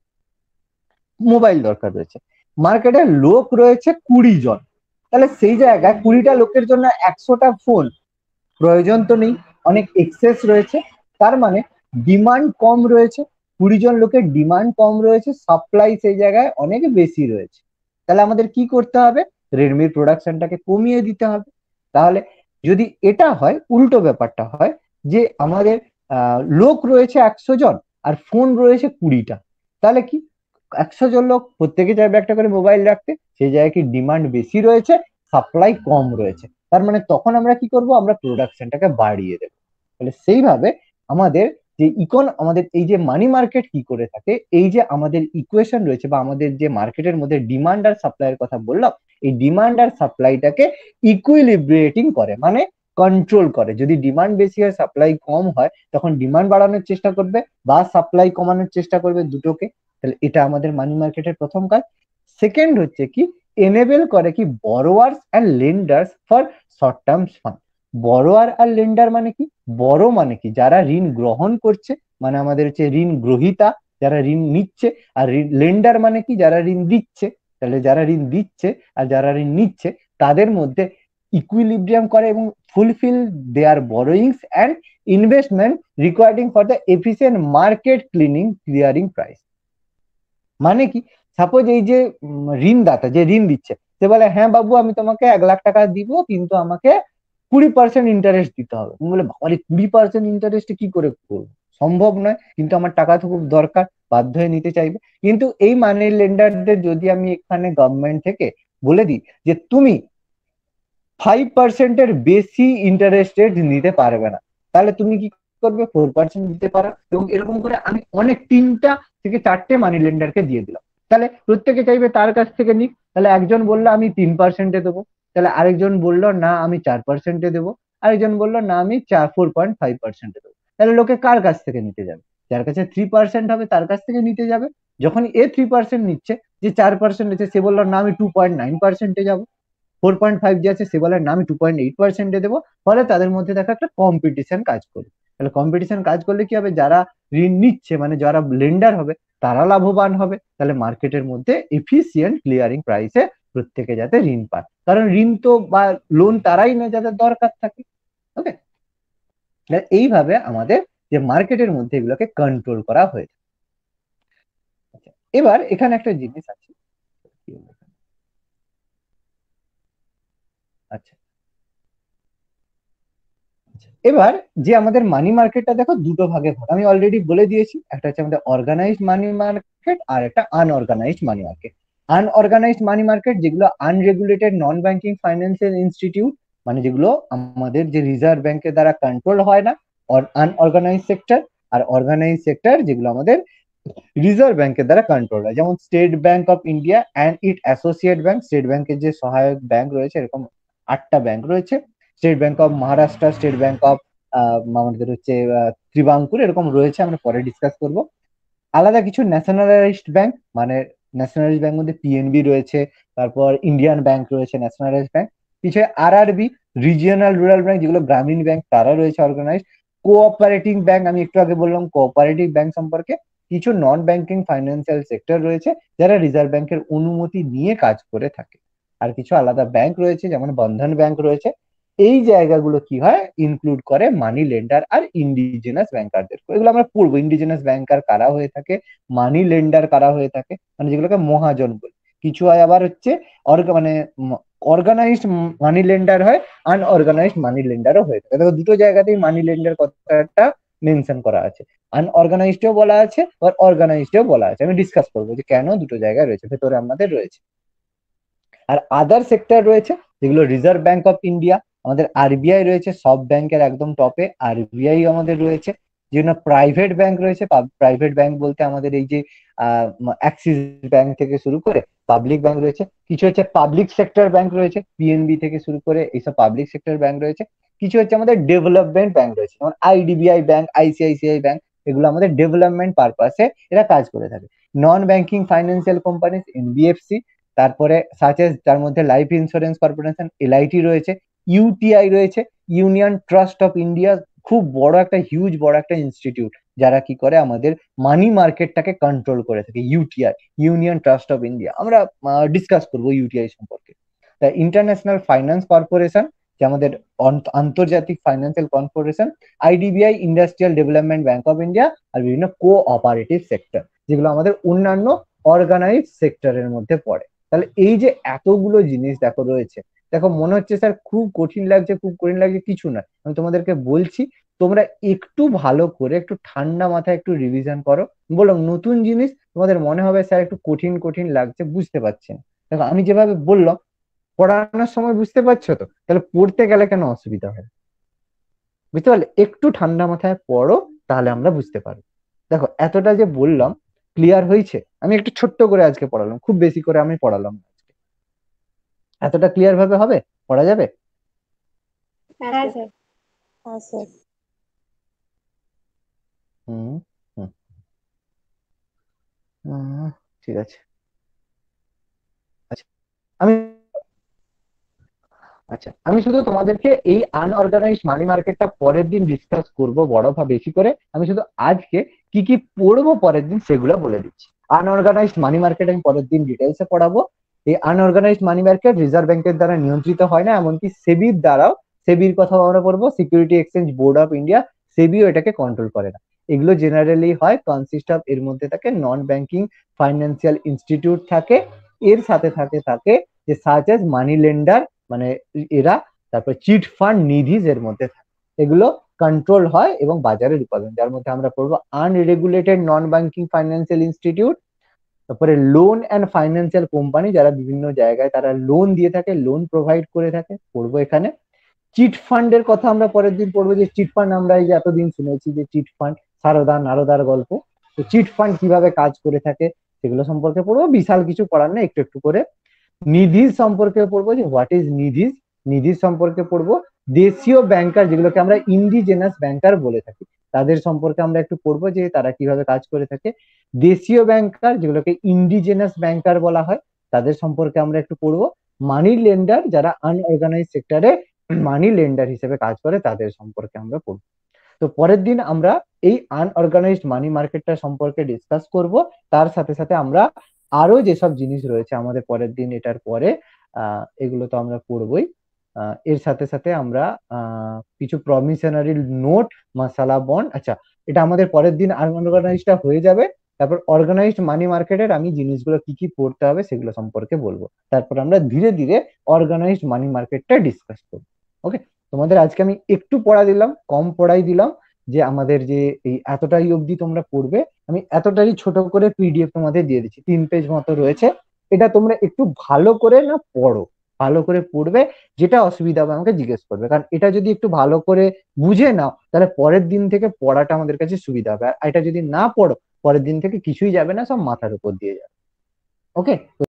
মোবাইল দরকার রয়েছে। মার্কেটে লোক রয়েছে কুড়ি জন, তাহলে সেই জায়গায় কুড়িটা লোকের জন্য একশোটা ফোন প্রয়োজন তো নেই, অনেক এক্সেস রয়েছে। তার মানে ডিমান্ড কম রয়েছে, কুড়ি জন লোকের ডিমান্ড কম রয়েছে, সাপ্লাই সেই জায়গায় অনেক বেশি রয়েছে। তাহলে আমাদের কি করতে হবে? রেডমির প্রোডাকশনটাকে কমিয়ে দিতে হবে। তাহলে যদি এটা হয়, উল্টো ব্যাপারটা হয়, যে আমাদের আহ লোক রয়েছে একশো জন আর ফোন রয়েছে কুড়িটা, তাহলে কি একশো জন লোক প্রত্যেকে চাইবে একটা করে মোবাইল রাখতে, সেই জায়গায় কি ডিমান্ড বেশি রয়েছে, সাপ্লাই কম রয়েছে। তার মানে তখন আমরা কি করব? আমরা প্রোডাকশনটাকে বাড়িয়ে দেবো। তাহলে সেইভাবে আমাদের যে ইকন আমাদের এই যে মানি মার্কেট কি করে থাকে, এই যে আমাদের ইকুয়েশন রয়েছে বা আমাদের যে মার্কেটের মধ্যে ডিমান্ড আর সাপ্লাইয়ের কথা বললাম, এই ডিমান্ড আর সাপ্লাইটাকে ইকুইলিব্রিয়েটিং করে মানে কন্ট্রোল করে। যদি ডিমান্ড বেশি হয় সাপ্লাই কম হয়, তখন ডিমান্ড বাড়ানোর চেষ্টা করবে বা সাপ্লাই কমানোর চেষ্টা করবে, দুটোকে। তাহলে এটা আমাদের মানি মার্কেটের প্রথম কাজ। সেকেন্ড হচ্ছে কি, এনেবল করে কি borrowers and lenders for short term fund. Borrower আর লেন্ডার মানে কি? বড় মানে কি যারা ঋণ গ্রহণ করছে, মানে আমাদের হচ্ছে ঋণ গ্রহীতা যারা ঋণ নিচ্ছে, আর লেন্ডার মানে কি যারা ঋণ দিচ্ছে। তাহলে যারা ঋণ দিচ্ছে আর যারা ঋণ নিচ্ছে তাদের মধ্যে ইকুইলিব্রিয়াম করে এবং fulfil their borrowings and investment requiring for the efficient market cleaning clearing price. মানে কি? সাপোজ এই যে ঋণদাতা যে ঋণ দিচ্ছে, সে বলে হ্যাঁ বাবু আমি তোমাকে এক লাখ টাকা দিব, কিন্তু আমাকে কুড়ি পার্সেন্ট ইন্টারেস্ট দিতে হবে। তুমি বলে বাবা কুড়ি পার্সেন্ট ইন্টারেস্টে কি করে করবো, সম্ভব নয়, কিন্তু আমার টাকা তো খুব দরকার, বাধ্য হয়ে নিতে চাইবে। কিন্তু এই মানি লেন্ডারদের যদি আমি এখানে গভর্নমেন্ট থেকে বলে দিই যে তুমি ফাইভ পার্সেন্টের বেশি ইন্টারেস্ট রেট নিতে পারবে না, তাহলে তুমি কি করবে? ফোর পার্সেন্ট দিতে পারো। এবং এরকম করে আমি অনেক তিনটা থেকে চারটে মানি লেন্ডারকে দিয়ে দিলাম, তাহলে প্রত্যেকে চাইবে তার কাছ থেকে নিক। তাহলে একজন বললো আমি তিন পার্সেন্টে দেবো, তাহলে আরেকজন বললো না আমি চার পার্সেন্টে দেবো, আরেকজন বললো না আমি চার ফোর পয়েন্ট ফাইভ পার্সেন্টে দেবো। তাহলে লোকে কার কাছ থেকে নিতে যাবে? যার কাছে থ্রি পার্সেন্ট হবে তার কাছ থেকে নিতে যাবে। যখন এ থ্রি পার্সেন্ট নিচ্ছে, যে চার পার্সেন্ট নিচ্ছে, সে বললো না আমি টু পয়েন্ট নাইন পার্সেন্টে যাবো। ফোর পয়েন্ট ফাইভ যে আছে সে বলে না আমি টু পয়েন্ট এইট পার্সেন্টে দেবো। ফলে তাদের মধ্যে দেখা একটা কম্পিটিশন কাজ করবে। তাহলে কম্পিটিশন কাজ করলে কি হবে, যারা ঋণ নিচ্ছে মানে যারা লেন্ডার হবে তারা লাভবান হবে। তাহলে মার্কেটের মধ্যে এফিসিয়েন্ট ক্লিয়ারিং প্রাইসে প্রত্যেকে যাতে ঋণ পায়, কারণ ঋণ তো বা লোন তারাই নেয় যাদের দরকার থাকে। ওকে, এইভাবে আমাদের যে মার্কেটের মধ্যে এগুলোকে কন্ট্রোল করা হয়ে থাকে। আচ্ছা, এবার এখানে একটা জিনিস আছে। আচ্ছা, এবার যে আমাদের মানি মার্কেটটা দেখো দুটো ভাগে ভাগ, আমি অলরেডি বলে দিয়েছি, একটা হচ্ছে আমাদের অর্গানাইজড মানি মার্কেট আর একটা unorganised money market. Unorganised money market যেগুলো unregulated non banking financial institute, মানে যেগুলো আমাদের যে রিজার্ভ ব্যাংকের দ্বারা কন্ট্রোল হয় না, আনঅর্গানাইজ সেক্টর। আর অর্গানাইজ সেক্টর যেগুলো আমাদের রিজার্ভ ব্যাংকের দ্বারা কন্ট্রোল হয়, যেমন State Bank of India and it associate bank. State ব্যাংকের যে সহায়ক ব্যাংক রয়েছে, এরকম আটটা ব্যাংক রয়েছে। State Bank of Maharashtra, State Bank of আমাদের হচ্ছে ত্রিবাঙ্কুর, এরকম রয়েছে, আমরা পরে ডিসকাস করব। আলাদা কিছু ন্যাশনালাইজড ব্যাংক, মানে ন্যাশনালাইজড ব্যাংক মধ্যে পিএনবি রয়েছে, তারপর ইন্ডিয়ান ব্যাংক রয়েছে ন্যাশনালাইজড ব্যাংক। কিছু আরআরবি রিজিওনাল রুরাল ব্যাংক, যেগুলো গ্রামীণ ব্যাংক, তারা রয়েছে অর্গানাইজড। কোঅপারেটিভ ব্যাংক, আমি একটু আগে বললাম কোঅপারেটিভ ব্যাংক সম্পর্কে। কিছু নন ব্যাংকিং ফাইন্যান্সিয়াল সেক্টর রয়েছে যারা রিজার্ভ ব্যাংকের অনুমতি নিয়ে কাজ করে থাকে। আর কিছু আলাদা ব্যাংক রয়েছে যেমন বন্ধন ব্যাংক রয়েছে। এই জায়গাগুলো কি হয়, ইনক্লুড করে মানি লেন্ডার আর ইন্ডিজিনাস ব্যাংকারদের। এগুলো আমরা পড়বো, ইন্ডিজিনাস ব্যাংকার কারা হয়ে থাকে, মানি লেন্ডার কারা হয়ে থাকে, মানে যেগুলোকে মহাজন বলে। কিছু হয় আবার হচ্ছে মানে অর্গানাইজড মানি লেন্ডার হয়, আনঅর্গানাইজড মানি লেন্ডারও হয়ে থাকে। দেখো দুটো জায়গাতেই মানি লেন্ডার কথাটা মেনশন করা আছে, আনঅর্গানাইজডও বলা আছে আর অর্গানাইজডও বলা আছে। আমি ডিসকাস করবো যে কেন দুটো জায়গায় রয়েছে, ভেতরে আমাদের রয়েছে। আর আদার সেক্টর রয়েছে যেগুলো রিজার্ভ ব্যাংক অফ ইন্ডিয়া, আমাদের আরবিআই রয়েছে সব ব্যাংকের একদম টপে, আরবিআই আমাদের রয়েছে। যেগুলো প্রাইভেট ব্যাংক রয়েছে, প্রাইভেট ব্যাংক বলতে আমাদের এই যে অ্যাক্সিস ব্যাংক থেকে শুরু করে পাবলিক ব্যাংক রয়েছে। কিছু হচ্ছে পাবলিক সেক্টর ব্যাংক রয়েছে, পিএনবি থেকে শুরু করে এইসব পাবলিক সেক্টর ব্যাংক রয়েছে। কিছু হচ্ছে আমাদের ডেভেলপমেন্ট ব্যাংক রয়েছে, যেমন আইডিবিআই ব্যাংক, আইসিআইসিআই ব্যাংক, এগুলো আমাদের ডেভেলপমেন্ট পারপাসে এরা কাজ করে থাকে। Non banking financial company, NBFC, তারপরে সাচেস যার মধ্যে লাইফ ইন্স্যুরেন্স কর্পোরেশন, এলআইটি রয়েছে, ইউটিআই রয়েছে, ইউনিয়ন ট্রাস্ট অফ ইন্ডিয়া, খুব বড় একটা হিউজ বড় একটা ইনস্টিটিউট যারা কি করে আমাদের মানি মার্কেটটাকে কন্ট্রোল করে থাকে। UTI, Union Trust of India, আমরা ডিসকাস করবো ইউটিআই সম্পর্কে। তা ইন্টারন্যাশনাল ফাইন্যান্স কর্পোরেশন, যে আমাদের আন্তর্জাতিক financial corporation, IDBI, Industrial development bank of India, আর বিভিন্ন কোঅপারেটিভ সেক্টর, যেগুলো আমাদের অন্যান্য অর্গানাইজ সেক্টরের মধ্যে পড়ে। তাহলে এই যে এতগুলো জিনিস দেখো রয়েছে, দেখো মনে হচ্ছে স্যার খুব কঠিন লাগছে, খুব কঠিন লাগছে, কিছু না, আমি তোমাদেরকে বলছি তোমরা একটু ভালো করে একটু ঠান্ডা মাথায় একটু রিভিশন করো। বললাম নতুন জিনিস, তোমাদের মনে হবে স্যার একটু কঠিন কঠিন লাগছে, বুঝতে পারছেন। দেখো আমি যেভাবে বললাম পড়ানোর সময় বুঝতে পারছো তো, তাহলে পড়তে গেলে কেন অসুবিধা হয়, বুঝতে পারলে? একটু ঠান্ডা মাথায় পড়ো, তাহলে আমরা বুঝতে পারবো। দেখো এতটা যে বললাম ক্লিয়ার হয়েছে? আমি একটু ছোট্ট করে আজকে পড়ালাম, খুব বেশি করে আমি পড়ালাম না আজকে। এতটা ক্লিয়ার ভাবে হবে, পড়া যাবে? হ্যাঁ স্যার। হ্যাঁ স্যার। হুম হুম হুম, ঠিক আছে। আচ্ছা আমি আচ্ছা আমি শুধু তোমাদেরকে এই আনঅর্গানাইজড মানি মার্কেটটা পরের দিন ডিসকাস করব বড় ভাবে বেশি করে। আমি শুধু আজকে কি কি পড়বো পরের দিন সেগুলো বলে দিচ্ছি। আনঅর্গানাইজড মানি মার্কেট আমি পরের দিন ডিটেলসে পড়াবো। এই আনঅর্গানাইজড মানি মার্কেট রিজার্ভ ব্যাংকের দ্বারা নিয়ন্ত্রিত হয় না, এমনকি সেবির দ্বারাও, সেবির কথা আমরা পড়বো, security exchange board of India, সেবিও এটাকে কন্ট্রোল করে না। এগুলো জেনারেলি হয় কনসিস্ট অফ, এর মধ্যে থাকে নন ব্যাংকিং ফাইন্যান্সিয়াল ইনস্টিটিউট থাকে, এর সাথে থাকে থাকে যে সাচ এজ মানি লেন্ডার, মানে এরা, তারপর চিট ফান্ড, নিধিজ এর মধ্যে থাকে। এগুলো কন্ট্রোল হয় এবং বাজারে উৎপাদন, যার মধ্যে আমরা পড়বো unregulated non banking financial institute, তারপরে লোন অ্যান্ড ফাইন্যান্সিয়াল কোম্পানি, যারা বিভিন্ন জায়গায় তারা লোন দিয়ে থাকে, লোন প্রোভাইড করে থাকে, পড়বো এখানে। চিট ফান্ডের কথা আমরা পরের দিন পড়বো, যে চিট ফান্ড আমরা এই যে এতদিন শুনেছি যে চিট ফান্ড, সারদা নারদার গল্প, তো চিট ফান্ড কিভাবে কাজ করে থাকে সেগুলো সম্পর্কে পড়বো। বিশাল কিছু পড়ার না, একটু একটু করে। নিধিজ সম্পর্কে পড়বো, যে হোয়াট ইজ নিধিজ, নিধিজ সম্পর্কে পড়বো। দেশীয় ব্যাংকার, যেগুলোকে আমরা ইন্ডিজেনাস ব্যাংকার বলে থাকি, তাদের সম্পর্কে আমরা একটু পড়বো যে তারা কিভাবে কাজ করে থাকে। দেশীয় ব্যাংকার, যেগুলোকে ইন্ডিজেনাস ব্যাংকার বলা হয়, তাদের সম্পর্কে আমরা একটু পড়বো। মানি লেন্ডার, যারা আনঅর্গানাইজ সেক্টরে মানি লেন্ডার হিসেবে কাজ করে, তাদের সম্পর্কে আমরা পড়বো। তো পরের দিন আমরা এই আনঅর্গানাইজড মানি মার্কেটটা সম্পর্কে ডিসকাস করব। তার সাথে সাথে আমরা আরো যেসব জিনিস রয়েছে আমাদের পরের দিন, এটার পরে আহ এগুলো তো আমরা পড়বই। আহ এর সাথে সাথে আমরা আহ কিছু প্রমিশনারি নোট, মাসালা বন্ড, আচ্ছা এটা আমাদের পরের দিন আনঅর্গানাইজডটা হয়ে যাবে। তারপর অর্গানাইজড মানি মার্কেটের আমি জিনিসগুলো কি কি পড়তে হবে সেগুলো সম্পর্কে বলবো। তারপর আমরা ধীরে ধীরে অর্গানাইজড মানি মার্কেটটা ডিসকাস করবো। ওকে, তোমাদের আজকে আমি একটু পড়া দিলাম, কম পড়াই দিলাম, যে আমাদের যে এই এতটাই অবধি তোমরা পড়বে, আমি এতটাই ছোট করে পিডিএফ তোমাদের দিয়ে দিচ্ছি, তিন পেজ মতো রয়েছে। এটা তোমরা একটু ভালো করে না পড়ো, ভালো করে পড়বে, যেটা অসুবিধা হবে আমাকে জিজ্ঞেস করবে, কারণ এটা যদি একটু ভালো করে বুঝে নাও তাহলে পরের দিন থেকে পড়াটা আমাদের কাছে সুবিধা হবে। আর এটা যদি না পড়ো, পরের দিন থেকে কিছুই যাবে না, সব মাথার উপর দিয়ে যাবে। ওকে।